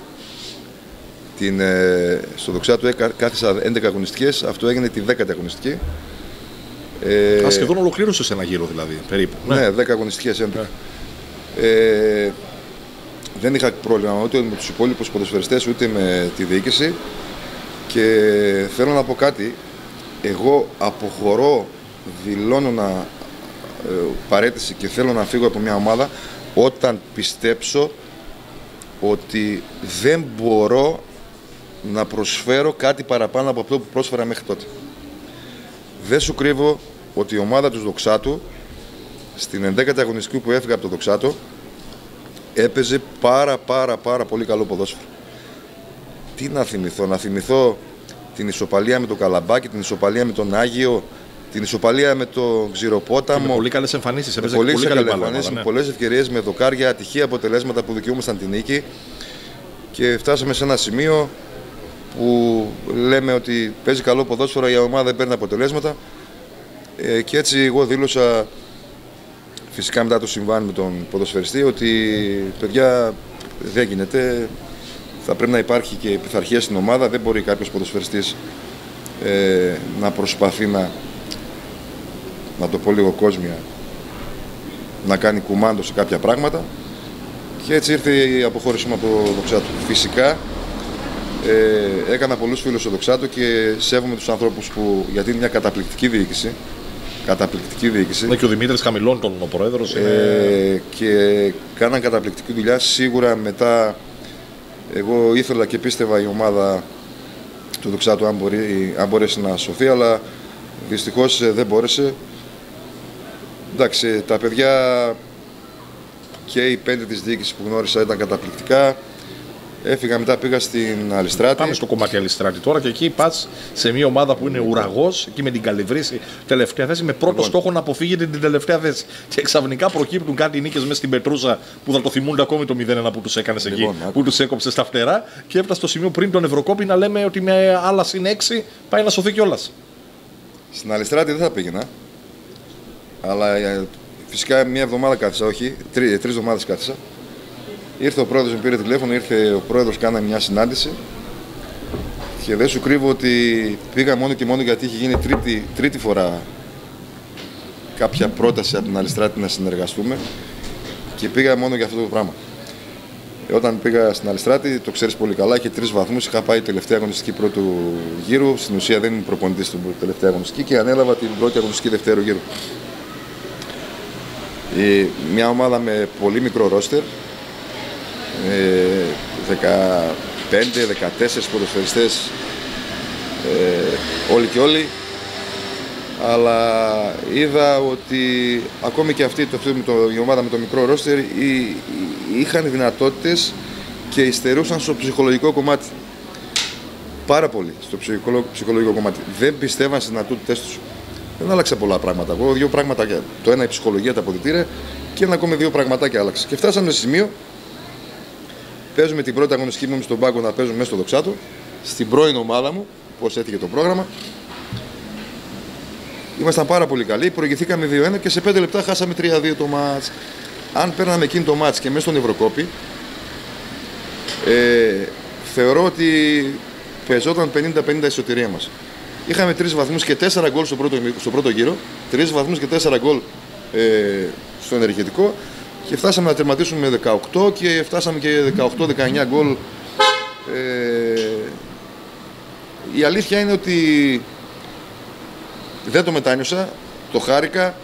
Στο Δοξάτο κάθισα 11 αγωνιστικές, αυτό έγινε τη 10η αγωνιστική. Σχεδόν ολοκλήρωσε ένα γύρο δηλαδή, περίπου. Ναι, 10 αγωνιστικές. Δεν είχα πρόβλημα ούτε με τους υπόλοιπους ποδοσφαιριστές ούτε με τη διοίκηση. Και θέλω να πω κάτι. Εγώ αποχωρώ, δηλώνω παραίτηση και θέλω να φύγω από μια ομάδα όταν πιστέψω ότι δεν μπορώ να προσφέρω κάτι παραπάνω από αυτό που πρόσφερα μέχρι τότε. Δεν σου κρύβω ότι η ομάδα του Δοξάτου στην 11η αγωνιστική που έφυγα από το Δοξάτο έπαιζε πάρα πολύ καλό ποδόσφαιρο. Τι να θυμηθώ, να θυμηθώ την ισοπαλία με το Καλαμπάκι, την ισοπαλία με τον Άγιο, την ισοπαλία με το Ξηροπόταμο. Με πολύ καλές εμφανίσεις, με πολλές ευκαιρίες, με δοκάρια, ατυχή αποτελέσματα που δικαιούμασταν την νίκη. Και φτάσαμε σε ένα σημείο που λέμε ότι παίζει καλό ποδόσφαιρο, η ομάδα δεν παίρνει αποτελέσματα. Και έτσι εγώ δήλωσα, φυσικά μετά το συμβάν με τον ποδοσφαιριστή, ότι παιδιά δεν γίνεται, θα πρέπει να υπάρχει και πειθαρχία στην ομάδα, δεν μπορεί κάποιος ποδοσφαιριστής να προσπαθεί να το πω λίγο κόσμια, να κάνει κουμάντο σε κάποια πράγματα. Και έτσι ήρθε η αποχώρησή μου από το Δοξάτο. Φυσικά έκανα πολλούς φίλους στο Δοξάτο και σέβομαι τους ανθρώπους που, γιατί είναι μια καταπληκτική διοίκηση. Ναι, και ο Δημήτρης Χαμηλών, ο πρόεδρος. Και κάναν καταπληκτική δουλειά. Σίγουρα μετά εγώ ήθελα και πίστευα η ομάδα του Δοξάτου αν μπορέσει να σωθεί, αλλά δυστυχώς δεν μπόρεσε. Εντάξει, τα παιδιά και οι 5 της διοίκησης που γνώρισα ήταν καταπληκτικά. Έφυγα μετά, πήγα στην Αλιστράτη. Πάμε στο κομμάτι Αλιστράτη τώρα και εκεί πας σε μια ομάδα που είναι ουραγός, εκεί με την Καλυβρύση τελευταία θέση, με πρώτο στόχο να αποφύγετε την τελευταία θέση. Και ξαφνικά προκύπτουν κάτι νίκες μέσα στην Πετρούσα που θα το θυμούνται ακόμη το 0-1 που τους έκανες εκεί, που τους έκοψε στα φτερά. Και έφτασε στο σημείο πριν τον Ευρωκόπη να λέμε ότι με άλλα συν 6 πάει να σωθεί κιόλας. Στην Αλιστράτη δεν θα πήγαινα. Αλλά φυσικά μια εβδομάδα κάθισα, όχι, 3 εβδομάδες κάθισα. Ήρθε ο πρόεδρος, μου πήρε τηλέφωνο, ήρθε ο πρόεδρος, κάναμε μια συνάντηση. Και δεν σου κρύβω ότι πήγα μόνο και μόνο γιατί είχε γίνει τρίτη φορά κάποια πρόταση από την Αλιστράτη να συνεργαστούμε. Και πήγα μόνο για αυτό το πράγμα. Όταν πήγα στην Αλιστράτη, το ξέρεις πολύ καλά, είχε 3 βαθμούς. Είχα πάει τελευταία αγωνιστική πρώτου γύρου. Στην ουσία δεν ήμουν προπονητής στην τελευταία αγωνιστική και ανέλαβα την πρώτη αγωνιστική δευτέρου γύρου. Μια ομάδα με πολύ μικρό ρόστερ, 15-14 ποδοσφαιριστές, όλοι και όλοι, αλλά είδα ότι ακόμη και αυτή η ομάδα με το μικρό ρόστερ είχαν δυνατότητες και υστερούσαν στο ψυχολογικό κομμάτι. Πάρα πολύ στο ψυχολογικό κομμάτι. Δεν πιστεύαν στις δυνατότητες τους. Δεν άλλαξα πολλά πράγματα. Εγώ 2 πράγματα. Το ένα η ψυχολογία, τα αποδυτήρια, και ένα ακόμη 2 πραγματάκια άλλαξα. Και φτάσαμε σε σημείο. Παίζουμε την πρώτη αγωνιστική μου στον πάγκο να παίζουμε μέσα στο Δοξάτο. Στην πρώην ομάδα μου, πώς έτυχε το πρόγραμμα. Ήμασταν πάρα πολύ καλοί. Προηγηθήκαμε 2-1 και σε 5 λεπτά χάσαμε 3-2 το μάτς. Αν παίρναμε εκείνη το μάτς και μέσα στον Ευρωκόπη, θεωρώ ότι παίζονταν 50-50 η σωτηρία μας. Είχαμε 3 βαθμούς και 4 γκολ στο πρώτο γύρο, 3 βαθμούς και 4 γκολ στο ενεργητικό και φτάσαμε να τερματίσουμε με 18 και φτάσαμε και 18-19 γκολ. Η αλήθεια είναι ότι δεν το μετάνιωσα, το χάρηκα,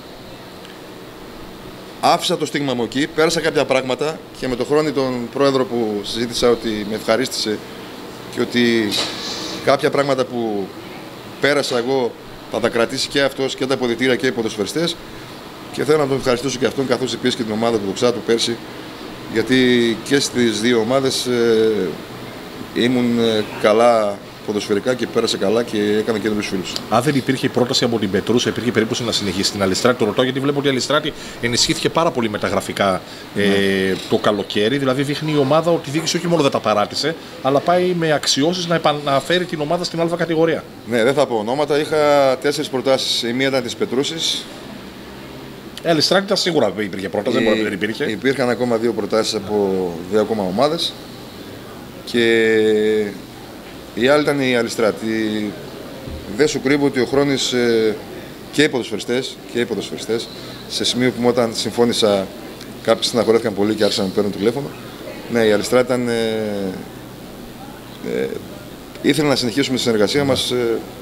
άφησα το στίγμα μου εκεί, πέρασα κάποια πράγματα και με τον χρόνο τον πρόεδρο που συζήτησα ότι με ευχαρίστησε και ότι κάποια πράγματα που πέρασα εγώ θα τα κρατήσει και αυτός και τα αποδυτήρια και οι ποδοσφαιριστές, και θέλω να τον ευχαριστήσω και αυτόν καθώς επίσης και την ομάδα του Δοξάτου πέρσι, γιατί και στις 2 ομάδες ήμουν καλά ποδοσφαιρικά και πέρασε καλά και έκανε καινούριους φίλους. Αν δεν υπήρχε η πρόταση από την Πετρούσα, υπήρχε περίπτωση να συνεχίσει την Αλιστράτη. Το ρωτάω γιατί βλέπω ότι η Αλιστράτη ενισχύθηκε πάρα πολύ μεταγραφικά το καλοκαίρι. Δηλαδή δείχνει η ομάδα ότι η διοίκηση όχι μόνο δεν τα παράτησε, αλλά πάει με αξιώσεις να επαναφέρει την ομάδα στην Α κατηγορία. Ναι, δεν θα πω ονόματα. Είχα 4 προτάσεις. Η μία ήταν της Πετρούσης. Η Αλιστράτη ήταν σίγουρα υπήρχε πρόταση, δεν μπορεί να δεν υπήρχε. Υπήρχαν ακόμα 2 προτάσεις από 2 ακόμα ομάδες. Και η άλλη ήταν η Αλιστράτη. Δεν σου κρύβω ότι ο Χρόνης και οι ποδοσφαιριστές, σε σημείο που όταν συμφώνησα κάποιοι στεναχωρέθηκαν πολύ και άρχισαν να παίρνουν τηλέφωνο. Ναι, η Αλιστράτη ήταν. Ήθελε να συνεχίσουμε τη συνεργασία μας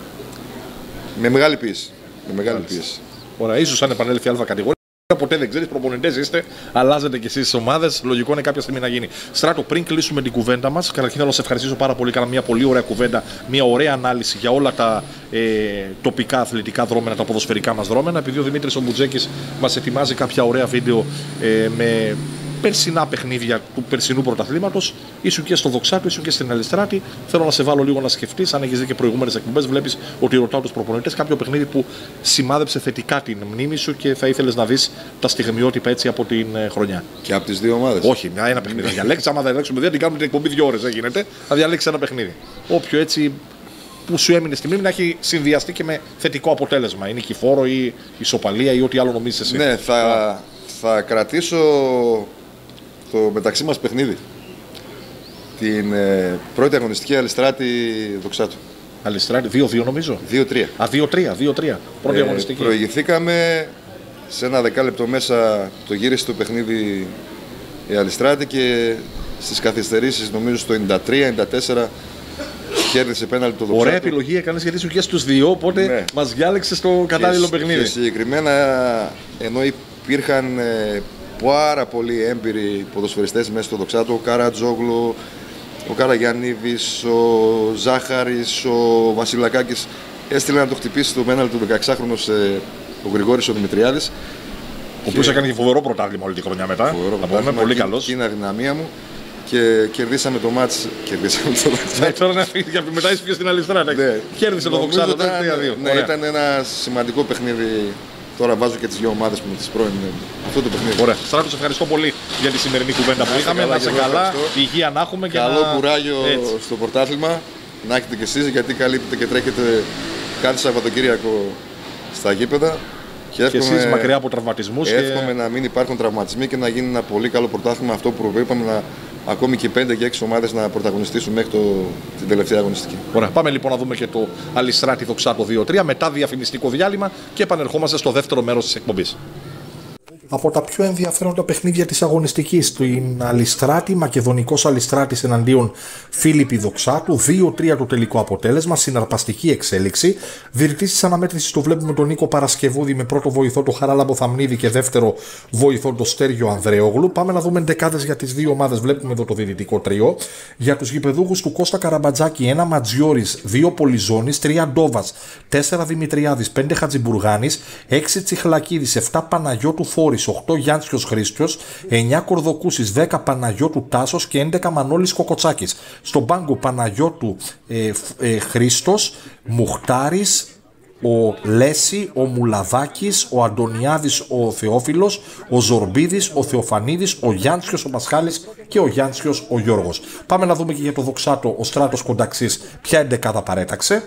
με μεγάλη πίεση. Ωραία, ίσως αν επανέλθει η Α κατηγορία. Ποτέ δεν ξέρεις, προπονητές είστε, αλλάζετε κι εσείς τις ομάδες. Λογικό είναι κάποια στιγμή να γίνει. Στράτο, πριν κλείσουμε την κουβέντα μας, καταρχήν θέλω να σε ευχαριστήσω πάρα πολύ. Κάναμε μια πολύ ωραία κουβέντα, μια ωραία ανάλυση για όλα τα τοπικά αθλητικά δρόμενα, τα ποδοσφαιρικά μας δρόμενα. Επειδή ο Δημήτρης ο Μπουτζέκης μας ετοιμάζει κάποια ωραία βίντεο με περσινά παιχνίδια του περσινού πρωταθλήματος, ήσουν και στο Δοξάτο, ήσουν και στην Αλιστράτη. Θέλω να σε βάλω λίγο να σκεφτείς, αν έχεις δει και προηγούμενες εκπομπές, βλέπεις ότι ρωτάω τους προπονητές κάποιο παιχνίδι που σημάδεψε θετικά την μνήμη σου και θα ήθελες να δεις τα στιγμιότυπα έτσι από την χρονιά. Και από τις 2 ομάδες. Όχι, ένα παιχνίδι. Θα διαλέξεις, άμα δεν διαλέξουμε δύο, την κάνουμε την εκπομπή 2 ώρες, δεν γίνεται. Θα διαλέξεις ένα παιχνίδι. Όποιο έτσι που σου έμεινε στη μνήμη να έχει συνδυαστεί και με θετικό αποτέλεσμα. Είναι νικηφόρο ή ισοπαλία ή ό,τι άλλο νομίζεις εσύ. Ναι, θα κρατήσω το μεταξύ μας παιχνίδι. Την πρώτη αγωνιστική Αλιστράτη Δοξάτου. Αλιστράτη, 2-2 νομίζω. 2-3. 2-3. Πρώτη αγωνιστική. Προηγηθήκαμε σε ένα δεκάλεπτο μέσα, το γύρισε το παιχνίδι η Αλιστράτη και στις καθυστερήσεις νομίζω στο 93-94 κέρδισε πέναλτι το Δοξάτου. Ωραία επιλογή έκανες γιατί σου και στους δύο, οπότε ναι, μας διάλεξες το κατάλληλο παιχνίδι. Και συγκεκριμένα ενώ υπήρχαν πάρα πολλοί έμπειροι ποδοσφαιριστές μέσα στο Δοξάτο, ο Καρατζόγλου, ο Καραγιαννίδης, ο Ζάχαρης, ο Βασιλακάκης, έστειλε να το χτυπήσει το πέναλτι του 16χρονος ο Γρηγόρης ο Δημητριάδης. Ο οποίος έκανε και φοβερό πρωτάθλημα όλη τη χρονιά μετά. Πολύ καλός. Είναι αδυναμία μου. Και κερδίσαμε το μάτς. Ναι, τώρα να φύγει και μετά είσαι στην Αλιστράτη. Κέρδισε το Δοξάτο. Ναι, ήταν ένα σημαντικό παιχνίδι. Τώρα βάζω και τις 2 ομάδες με τις πρώην. Αυτό το παιχνίδι. Ωραία. Στράτο, σε ευχαριστώ πολύ για τη σημερινή κουβέντα που είχαμε. Να είσαι καλά, υγεία να έχουμε και καλό κουράγιο στο πρωτάθλημα. Να έχετε κι εσείς, γιατί καλύπτετε και τρέχετε κάθε Σαββατοκύριακο στα γήπεδα. Και εσείς μακριά από τραυματισμούς. Εύχομαι να μην υπάρχουν τραυματισμοί και να γίνει ένα πολύ καλό πρωτάθλημα. Αυτό που προείπαμε, ακόμη και 5 και 6 ομάδες να πρωταγωνιστήσουν μέχρι την τελευταία αγωνιστική. Ωραία. Πάμε λοιπόν να δούμε και το Αλιστράτη Δοξάτο 2-3 μετά διαφημιστικό διάλειμμα και επανερχόμαστε στο δεύτερο μέρος της εκπομπής. Από τα πιο ενδιαφέροντα παιχνίδια της αγωνιστικής, στην Αλιστράτη, Μακεδονικός Αλιστράτης εναντίον Φίλιππη Δοξάτου, 2-3 το τελικό αποτέλεσμα, συναρπαστική εξέλιξη. Διαιτητής της αναμέτρησης το βλέπουμε τον Νίκο Παρασκευούδη με πρώτο βοηθό το Χαράλαμπο Θαμνίδη και δεύτερο βοηθό το Στέργιο Ανδρέογλου. Πάμε να δούμε δεκάδες για τις 2 ομάδες. Βλέπουμε εδώ το διαιτητικό τρίο. Για τους γηπεδούχους του Κώστα Καραμπατζάκη, 1 Ματζιόρης, 2 Πολυζώνης, 3 Ντόβας, 4 Δημητριάδης, 5 Χατζιμπουργάνης, 6 Τσιχλακίδης, 7 Παναγιώτου Φόρης, 8 Γιάντσιος Χρήστιος, 9 Κορδοκούσης, 10 Παναγιώτου Τάσος και 11 Μανώλης Κοκοτσάκης. Στον πάγκο Παναγιώτου Χρήστος, Μουχτάρης, ο Λέση, ο Μουλαδάκης, ο Αντωνιάδης ο Θεόφιλος, ο Ζορμπίδης, ο Θεοφανίδης, ο Γιάντσιος ο Πασχάλης και ο Γιάντσιος ο Γιώργος. Πάμε να δούμε και για το Δοξάτο ο Στράτος Κονταξής ποια 11 παρέταξε.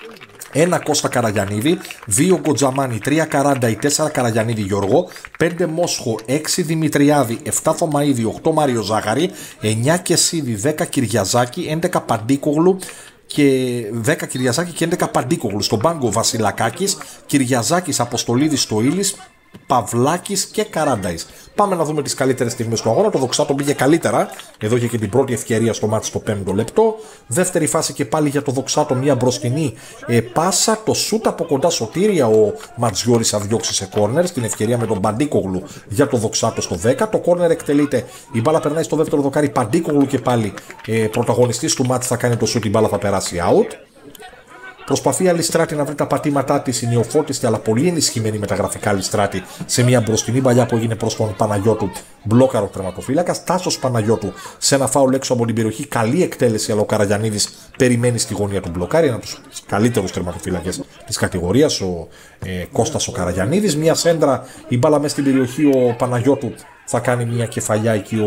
1 Κώστα Καραγιαννίδη, 2 Γκοτζαμάνι, 3 Καράνταη, 4 Καραγιαννίδη Γιώργο, 5 Μόσχο, 6 Δημητριάδη, 7 Θωμαίδη, 8 Μάριο Ζάχαρη, 9 Κεσίδη, 10 Κυριαζάκη, 11 Παντίκογλου και 10 Κυριαζάκη και 11 Παντίκογλου. Στον πάγκο Βασιλακάκης, Κυριαζάκης, Αποστολίδης Στοήλης, Παυλάκης και Καράνταης. Πάμε να δούμε τις καλύτερες στιγμές του αγώνα. Το Δοξάτο πήγε καλύτερα. Εδώ είχε και την πρώτη ευκαιρία στο μάτι στο 5ο λεπτό. Δεύτερη φάση και πάλι για το Δοξάτο, μια μπροστινή πάσα. Το σούτ από κοντά σωτήρια ο Ματζιόρης θα διώξει σε κόρνερ. Στην ευκαιρία με τον Παντίκογλου για το Δοξάτο στο 10. Το κόρνερ εκτελείται. Η μπάλα περνάει στο δεύτερο δοκάρι. Παντίκογλου και πάλι πρωταγωνιστής του μάτι θα κάνει το σούτ. Η μπάλα θα περάσει out. Προσπαθεί η Αλιστράτη να βρει τα πατήματά της, η νεοφώτιστη αλλά πολύ ενισχυμένη με τα γραφικά Αλιστράτη σε μια μπροστινή παλιά που έγινε προς τον Παναγιώτου. Μπλόκαρο τερματοφύλακας. Τάσος Παναγιώτου σε ένα φάουλ έξω από την περιοχή. Καλή εκτέλεση, αλλά ο Καραγιαννίδης περιμένει στη γωνία του μπλοκάρι. Ένα από τους καλύτερους τερματοφύλακες της κατηγορίας, ο Κώστας ο Καραγιαννίδης. Μια σέντρα, η μπάλα μέσα στην περιοχή. Ο Παναγιώτου θα κάνει μια κεφαλιά εκεί,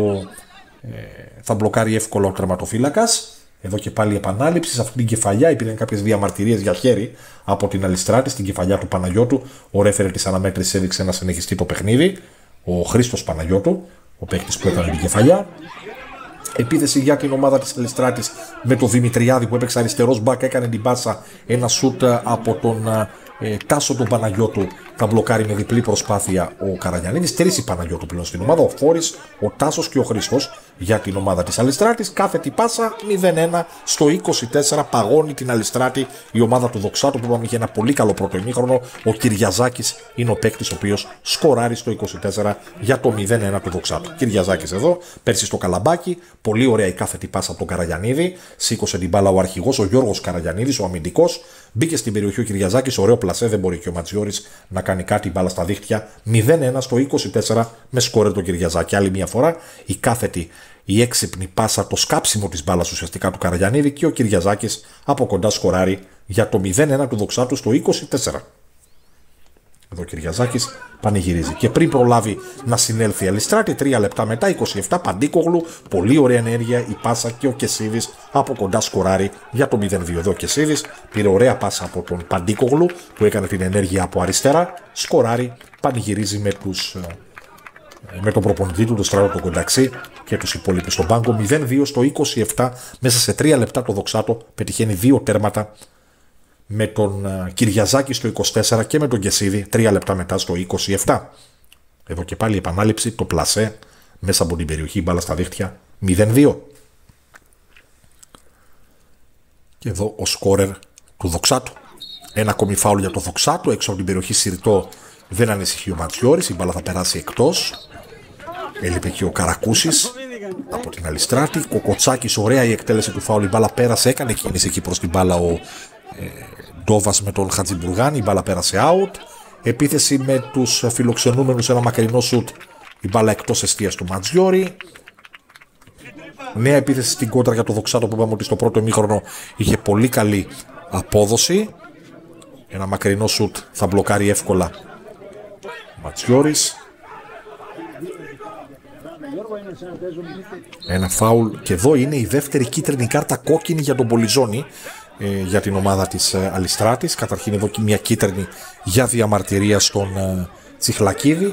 θα μπλοκάρει εύκολα ο τερματοφύλακας. Εδώ και πάλι επανάληψη. Σε αυτή την κεφαλιά υπήρχαν κάποιες διαμαρτυρίες για χέρι από την Αλιστράτη στην κεφαλιά του Παναγιώτου. Ο ρέφερε της αναμέτρησης έδειξε να συνεχιστεί το παιχνίδι. Ο Χρήστος Παναγιώτου, ο παίκτης που έκανε την κεφαλιά. Επίθεση για την ομάδα της Αλιστράτης με το Δημητριάδη που έπαιξε αριστερός μπακ, έκανε την πάσα. Ένα σούτ από τον Τάσο τον Παναγιώτου, θα μπλοκάρει με διπλή προσπάθεια ο Καραγιαννίδης. Τρεις η Παναγιώτου πλέον στην ομάδα, ο Φόρης, ο Τάσος και ο Χρήστος για την ομάδα της Αλιστράτης. Κάθετη πάσα 0-1 στο 24, παγώνει την Αλιστράτη η ομάδα του Δοξάτου που είπαμε είχε ένα πολύ καλό πρώτο ημίχρονο. Ο Κυριαζάκης είναι ο παίκτης ο οποίος σκοράρει στο 24 για το 0-1 του Δοξάτου. Κυριαζάκης εδώ, πέρσι στο καλαμπάκι, πολύ ωραία η κάθετη πάσα από τον Καραγιαννίδη. Σήκωσε την μπάλα ο αρχηγός, ο Γιώργος Καραγιαννίδης, ο αμυντικός. Μπήκε στην περιοχή ο Κυριαζάκης, ωραίο πλασέ, δεν μπορεί και ο Ματζιόρης να κάνει κάτι, μπάλα στα δίχτυα. 0-1 στο 24 με σκόρερ τον Κυριαζάκη. Άλλη μια φορά η κάθετη, η έξυπνη πάσα, το σκάψιμο της μπάλας ουσιαστικά του Καραγιαννίδη και ο Κυριαζάκης από κοντά σκοράρει για το 0-1 του Δοξάτου στο 24. Εδώ ο Κυριαζάκης πανηγυρίζει. Και πριν προλάβει να συνέλθει η Αλιστράτη, 3 λεπτά μετά, 27, Παντίκογλου, πολύ ωραία ενέργεια η πάσα και ο Κεσίδης από κοντά σκοράρει για το 0-2. Εδώ ο Κεσίδης πήρε ωραία πάσα από τον Παντίκογλου που έκανε την ενέργεια από αριστερά, σκοράρει, πανηγυρίζει με τον προπονητή του, τον Στράτο τον Κονταξή και τους υπόλοιπους στον πάγκο. 0-2 στο 27, μέσα σε 3 λεπτά το Δοξάτο πετυχαίνει 2 τέρματα με τον Κυριαζάκη στο 24 και με τον Κεσίδη 3 λεπτά μετά στο 27. Εδώ και πάλι η επανάληψη, το πλασέ μέσα από την περιοχή, μπάλα στα δίχτυα 0-2. Και εδώ ο σκόρερ του Δοξάτου. Ένα ακόμη φάουλ για το Δοξάτο, έξω από την περιοχή Σιρτό δεν ανησυχεί ο Ματζιόρης, η μπάλα θα περάσει εκτός. Έλειπε και ο Καρακούσης από την Αλιστράτη. Κοκοτσάκης, ωραία η εκτέλεση του φάουλ, η μπάλα πέρασε, έκανε κίνηση εκεί προς την μπάλα ο Ντόβας με τον Χατζιμπουργάν, η μπάλα πέρασε out. Επίθεση με τους φιλοξενούμενους, ένα μακρινό σουτ, η μπάλα εκτός εστίας του Ματζιόρη. Νέα επίθεση στην κόντρα για το Δοξάτο που είπαμε ότι στο πρώτο ημίχρονο είχε πολύ καλή απόδοση. Ένα μακρινό σουτ θα μπλοκάρει εύκολα ο Ματζιόρης. Ένα φάουλ και εδώ είναι η δεύτερη κίτρινη κάρτα κόκκινη για τον Πολυζόνη για την ομάδα της Αλιστράτης. Καταρχήν εδώ και μια κίτρινη για διαμαρτυρία στον Τσιχλακίδη.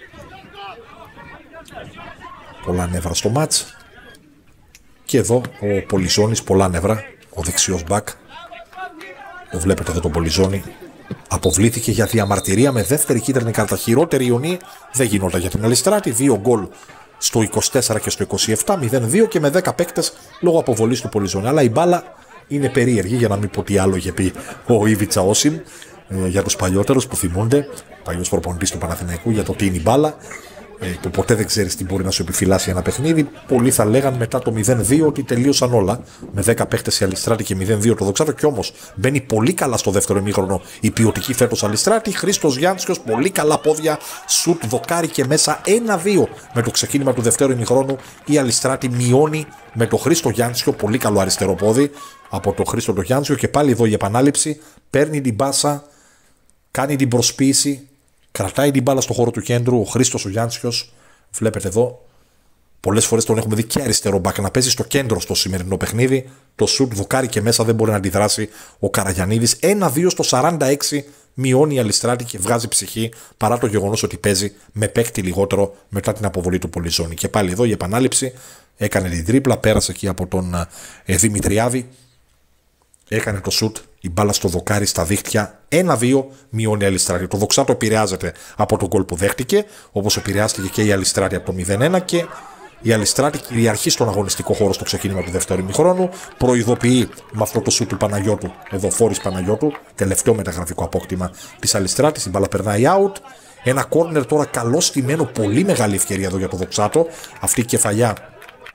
Πολλά νεύρα στο μάτς. Και εδώ ο Πολυζόνης, πολλά νεύρα, ο δεξιός μπακ. Το βλέπετε εδώ τον Πολυζόνη. Αποβλήθηκε για διαμαρτυρία με δεύτερη κίτρινη κάρτα. Χειρότερη ιονή δεν γινόταν για την Αλιστράτη. 2 γκολ στο 24 και στο 27, 0-2 και με 10 παίκτες λόγω αποβολής του Πολυζόνη. Αλλά η μπάλα είναι περίεργη, για να μην πω τι άλλο είχε πει ο Ήβιτσα Όσιμ για τους παλιότερους που θυμούνται, παλιός προπονητής του Παναθηναϊκού, για το τι είναι η μπάλα, που ποτέ δεν ξέρεις τι μπορεί να σου επιφυλάσει ένα παιχνίδι. Πολλοί θα λέγαν μετά το 0-2 ότι τελείωσαν όλα, με 10 παίκτες η Αλιστράτη και 0-2 το Δοξάτο. Και όμως μπαίνει πολύ καλά στο δεύτερο ημίχρονο η ποιοτική φέτος Αλιστράτη. Χρήστος Γιάντσιος, πολύ καλά πόδια, σουτ, δοκάρι και μέσα 1-2 με το ξεκίνημα του δεύτερου ημίχρονου. Η Αλιστράτη μειώνει με το Χρήστο Γιάντσιο, πολύ καλό αριστερό πόδι από το Χρήστο το Γιάντσιο. Και πάλι εδώ η επανάληψη, παίρνει την μπάσα, κάνει την προσποίηση. Κρατάει την μπάλα στο χώρο του κέντρου ο Χρήστος ο Γιάντσιος. Βλέπετε εδώ, πολλές φορές τον έχουμε δει και αριστερό μπακ να παίζει στο κέντρο στο σημερινό παιχνίδι. Το σουτ δοκάρει και μέσα, δεν μπορεί να αντιδράσει ο Καραγιαννίδης. 1-2 στο 46 μειώνει η Αλιστράτη και βγάζει ψυχή παρά το γεγονός ότι παίζει με παίκτη λιγότερο μετά την αποβολή του Πολυζόνη. Και πάλι εδώ η επανάληψη, έκανε την τρίπλα, πέρασε εκεί από τον Δημητριάδη. Έκανε το σουτ, η μπάλα στο δοκάρι στα δίχτυα. 1-2 μειώνει η Αλιστράτη. Το Δοξάτο επηρεάζεται από τον γκολ που δέχτηκε, όπως επηρεάστηκε και η Αλιστράτη από το 0-1 και η Αλιστράτη κυριαρχεί στον αγωνιστικό χώρο στο ξεκίνημα του δεύτερου ημιχρόνου. Προειδοποιεί με αυτό το σουτ του Παναγιώτου, εδώ Φόρης Παναγιώτου, τελευταίο μεταγραφικό απόκτημα της Αλιστράτης. Η μπάλα περνάει out. Ένα κόρνερ τώρα καλό στημένο, πολύ μεγάλη ευκαιρία εδώ για το Δοξάτο. Αυτή η κεφαλιά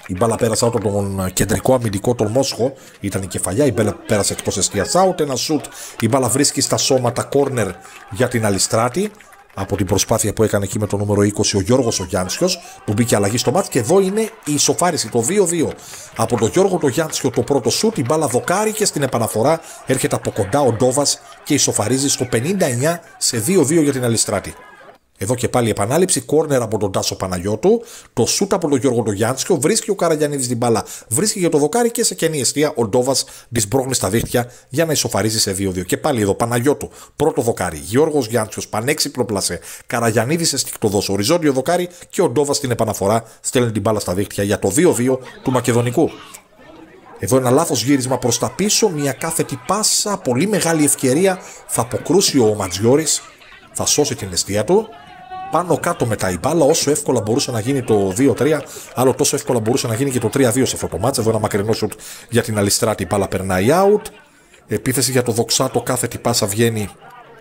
Η μπάλα πέρασε από τον κεντρικό αμυντικό, τον Μόσχο. Ήταν η κεφαλιά. Η μπάλα πέρασε εκτός εστίας out. Ένα σουτ. Η μπάλα βρίσκει στα σώματα κόρνερ για την Αλιστράτη. Από την προσπάθεια που έκανε εκεί με το νούμερο 20 ο Γιώργος ο Γιάννσιος, που μπήκε αλλαγή στο μάτς. Και εδώ είναι η ισοφάριση, το 2-2. Από τον Γιώργο το Γιάννσιο το πρώτο σουτ. Η μπάλα δοκάρει και στην επαναφορά έρχεται από κοντά ο Ντόβας και ισοφαρίζει στο 59 σε 2-2 για την Αλιστράτη. Εδώ και πάλι επανάληψη, κόρνερ από τον Τάσο Παναγιώτου, το σούτ από τον Γιώργο Γιάννσκιο, βρίσκει ο Καραγιαννίδης την μπάλα, βρίσκει για το δοκάρι και σε κενή εστία ο Ντόβας τη μπρόχνει στα δίχτυα για να ισοφαρίζει σε 2-2. Και πάλι εδώ Παναγιώτου, πρώτο δοκάρι, Γιώργος Γιάννσκιος, πανέξυπνο πλασέ, Καραγιαννίδης αισθηκτοδός, οριζόντιο δοκάρι και ο Ντόβας στην επαναφορά στέλνει την μπάλα στα δίχτυα για το 2-2 του Μακεδονικού. Εδώ ένα λάθος γύρισμα προς τα πίσω, μια κάθετη πάσα, πολύ μεγάλη ευκαιρία, θα αποκρούσει ο Ματζιόρης, θα σώσει την εστία του. Πάνω κάτω μετά η μπάλα, όσο εύκολα μπορούσε να γίνει το 2-3, άλλο τόσο εύκολα μπορούσε να γίνει και το 3-2 σε αυτό το μάτς. Εδώ ένα μακρινό σουτ για την Αλιστράτη, η μπάλα περνάει out. Επίθεση για το Δοξάτο, κάθετη πάσα βγαίνει.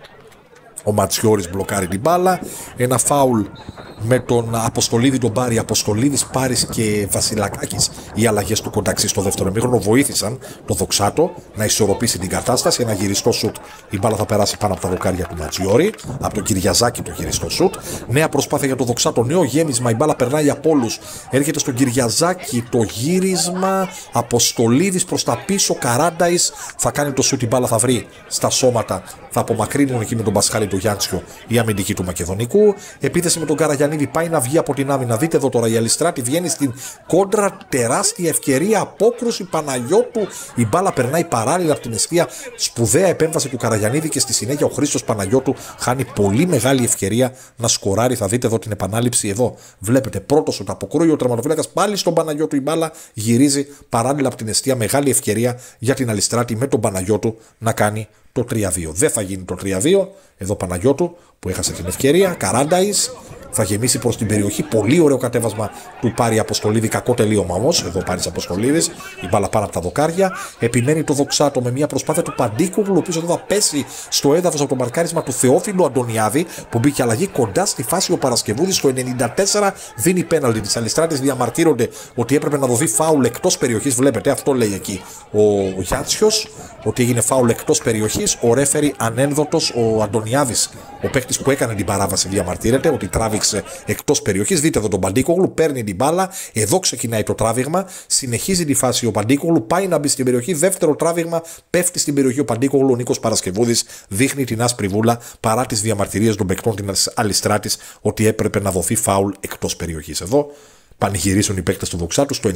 Ο Ματζιόρης μπλοκάρει την μπάλα. Ένα φάουλ με τον Αποστολίδη τον Πάρη. Αποστολίδης, Πάρης και Βασιλακάκης. Οι αλλαγές του Κονταξή στο δεύτερο ημίχρονο βοήθησαν το Δοξάτο να ισορροπήσει την κατάσταση. Ένα γυριστό σουτ. Η μπάλα θα περάσει πάνω από τα δοκάρια του Ματζιόρη. Από τον Κυριαζάκη το γυριστό σουτ. Νέα προσπάθεια για το Δοξάτο. Νέο γέμισμα. Η μπάλα περνάει από όλους. Έρχεται στον Κυριαζάκη το γύρισμα. Αποστολίδης προς τα πίσω. Καράνταης θα κάνει το σουτ. Η μπάλα θα βρει στα σώματα. Θα απομακρύνουν εκεί με τον Πασχάλη του Γιάνντσιο η αμυντική του Μακεδονικού. Επίθεση με τον Καραγιαννίδη, πάει να βγει από την άμυνα. Δείτε εδώ τώρα η Αλιστράτη βγαίνει στην κόντρα. Τεράστια ευκαιρία, απόκρουση Παναγιώτου. Η μπάλα περνάει παράλληλα από την εστία. Σπουδαία επέμβαση του Καραγιαννίδη και στη συνέχεια ο Χρήστος Παναγιώτου χάνει πολύ μεγάλη ευκαιρία να σκοράρει. Θα δείτε εδώ την επανάληψη. Εδώ βλέπετε πρώτο σου το αποκρούει ο τερματοφύλακας πάλι στον Παναγιώτου. Η μπάλα γυρίζει παράλληλα από την εστία. Μεγάλη ευκαιρία για την Αλιστράτη με τον Παναγιώτου να κάνει το 3-2. Δεν θα γίνει το 3-2. Εδώ Παναγιώτου που έχασε την ευκαιρία. Καράνταης θα γεμίσει προς την περιοχή. Πολύ ωραίο κατέβασμα του Πάρη Αποστολίδη. Κακό τελείωμα όμως. Εδώ Πάρης Αποστολίδης. Η μπάλα πάνω από τα δοκάρια. Επιμένει το Δοξάτο με μια προσπάθεια του Παντίκογλου, ο οποίος εδώ θα πέσει στο έδαφος από το μαρκάρισμα του Θεόφιλου Αντωνιάδη, που μπήκε αλλαγή κοντά στη φάση. Ο Παρασκευούδης στο 94 δίνει πέναλτι. Της Αλιστράτης διαμαρτύρονται ότι έπρεπε να δοθεί φάουλ εκτός περιοχής. Βλέπετε, αυτό λέει εκεί ο Γιάντσιος, ότι έγινε φάουλ εκτός περιοχής. Ο ρέφερι ανένδοτος, ο Αντωνιάδης, ο παίκτης που έκανε την παράβαση, διαμαρτύρεται ότι τράβηξε εκτός περιοχής. Δείτε εδώ τον Παντίκογλου, παίρνει την μπάλα. Εδώ ξεκινάει το τράβηγμα. Συνεχίζει τη φάση ο Παντίκογλου, πάει να μπει στην περιοχή. Δεύτερο τράβηγμα, πέφτει στην περιοχή ο Παντίκογλου. Ο Νίκος Παρασκευούδης δείχνει την άσπρη βούλα παρά τις διαμαρτυρίες των παικτών της Αλιστράτης ότι έπρεπε να δοθεί φάουλ εκτός περιοχής. Εδώ πανηγυρίζουν οι παίκτες του Δοξάτου στο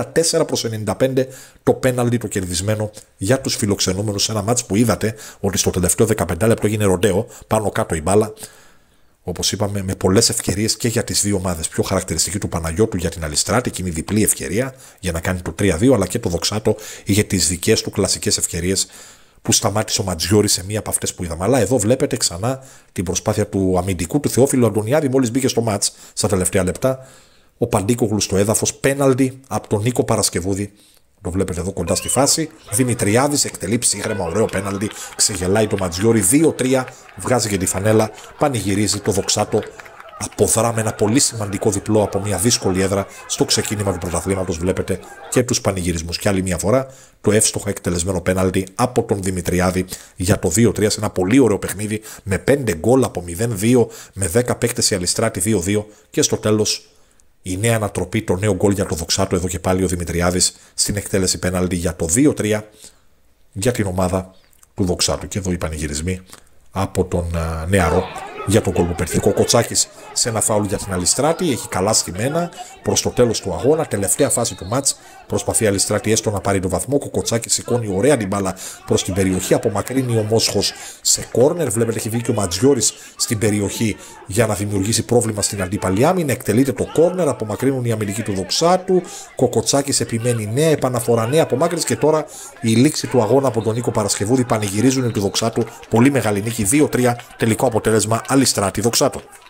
94-95 το πέναλτι το κερδισμένο για τους φιλοξενούμενους σε ένα μάτς που είδατε ότι στο τελευταίο 15 λεπτό έγινε ροντέο, πάνω κάτω η μπάλα. Όπως είπαμε, με πολλές ευκαιρίες και για τις δύο ομάδες. Πιο χαρακτηριστική του Παναγιώτου για την Αλιστράτη, εκείνη η διπλή ευκαιρία για να κάνει το 3-2, αλλά και το Δοξάτο είχε τις δικές του κλασικές ευκαιρίες που σταμάτησε ο Ματζιόρη σε μία από αυτές που είδαμε. Αλλά εδώ βλέπετε ξανά την προσπάθεια του αμυντικού του Θεόφιλου Αντωνιάδη μόλις μπήκε στο μάτς στα τελευταία λεπτά. Ο Παντίκογλου στο έδαφος, πέναλτι από τον Νίκο Παρασκευούδη. Το βλέπετε εδώ κοντά στη φάση. Δημητριάδης εκτελεί ψύχρεμα, ωραίο πέναλτι. Ξεγελάει το Ματζιόρι. 2-3, βγάζει και τη φανέλα. Πανηγυρίζει το Δοξάτο. Αποδρά με ένα πολύ σημαντικό διπλό από μια δύσκολη έδρα στο ξεκίνημα του πρωταθλήματος. Βλέπετε και τους πανηγυρισμούς. Και άλλη μια φορά το εύστοχα εκτελεσμένο πέναλτι από τον Δημητριάδη για το 2-3 σε ένα πολύ ωραίο παιχνίδι με 5 γκολ από 0-2, με 10 παίκτες η Αλιστράτη 2-2 και στο τέλος η νέα ανατροπή, το νέο γκολ για το Δοξάτο. Εδώ και πάλι ο Δημητριάδης στην εκτέλεση πέναλτι για το 2-3 για την ομάδα του Δοξάτου. Και εδώ οι πανηγυρισμοί από τον νεαρό για τον γκολ που πετύχει. Ο Κοτσάκης σε ένα φάουλ για την Αλιστράτη. Έχει καλά στημένα προς το τέλος του αγώνα. Τελευταία φάση του μάτς. Προσπαθεί η Αλιστράτη έστω να πάρει το βαθμό. Ο Κοτσάκης σηκώνει ωραία την μπάλα προς την περιοχή. Απομακρύνει ο Μόσχος σε κόρνερ. Βλέπετε έχει βγει και ο Ματζιόρης στην περιοχή για να δημιουργήσει πρόβλημα στην αντίπαλη άμυνα. Εκτελείται το κόρνερ. Απομακρύνουν οι αμυντικοί του Δοξάτου. Ο Κοτσάκης επιμένει νέα επαναφορά, νέα απομάκρυνση. Και τώρα η λήξη του αγώνα από τον Νίκο Παρασκευούδη. Πανηγυρίζουν του Δοξάτου. Πολύ μεγάλη νίκη. 2-3 τελικό αποτέλεσμα. Αλιστράτη Δοξάτο.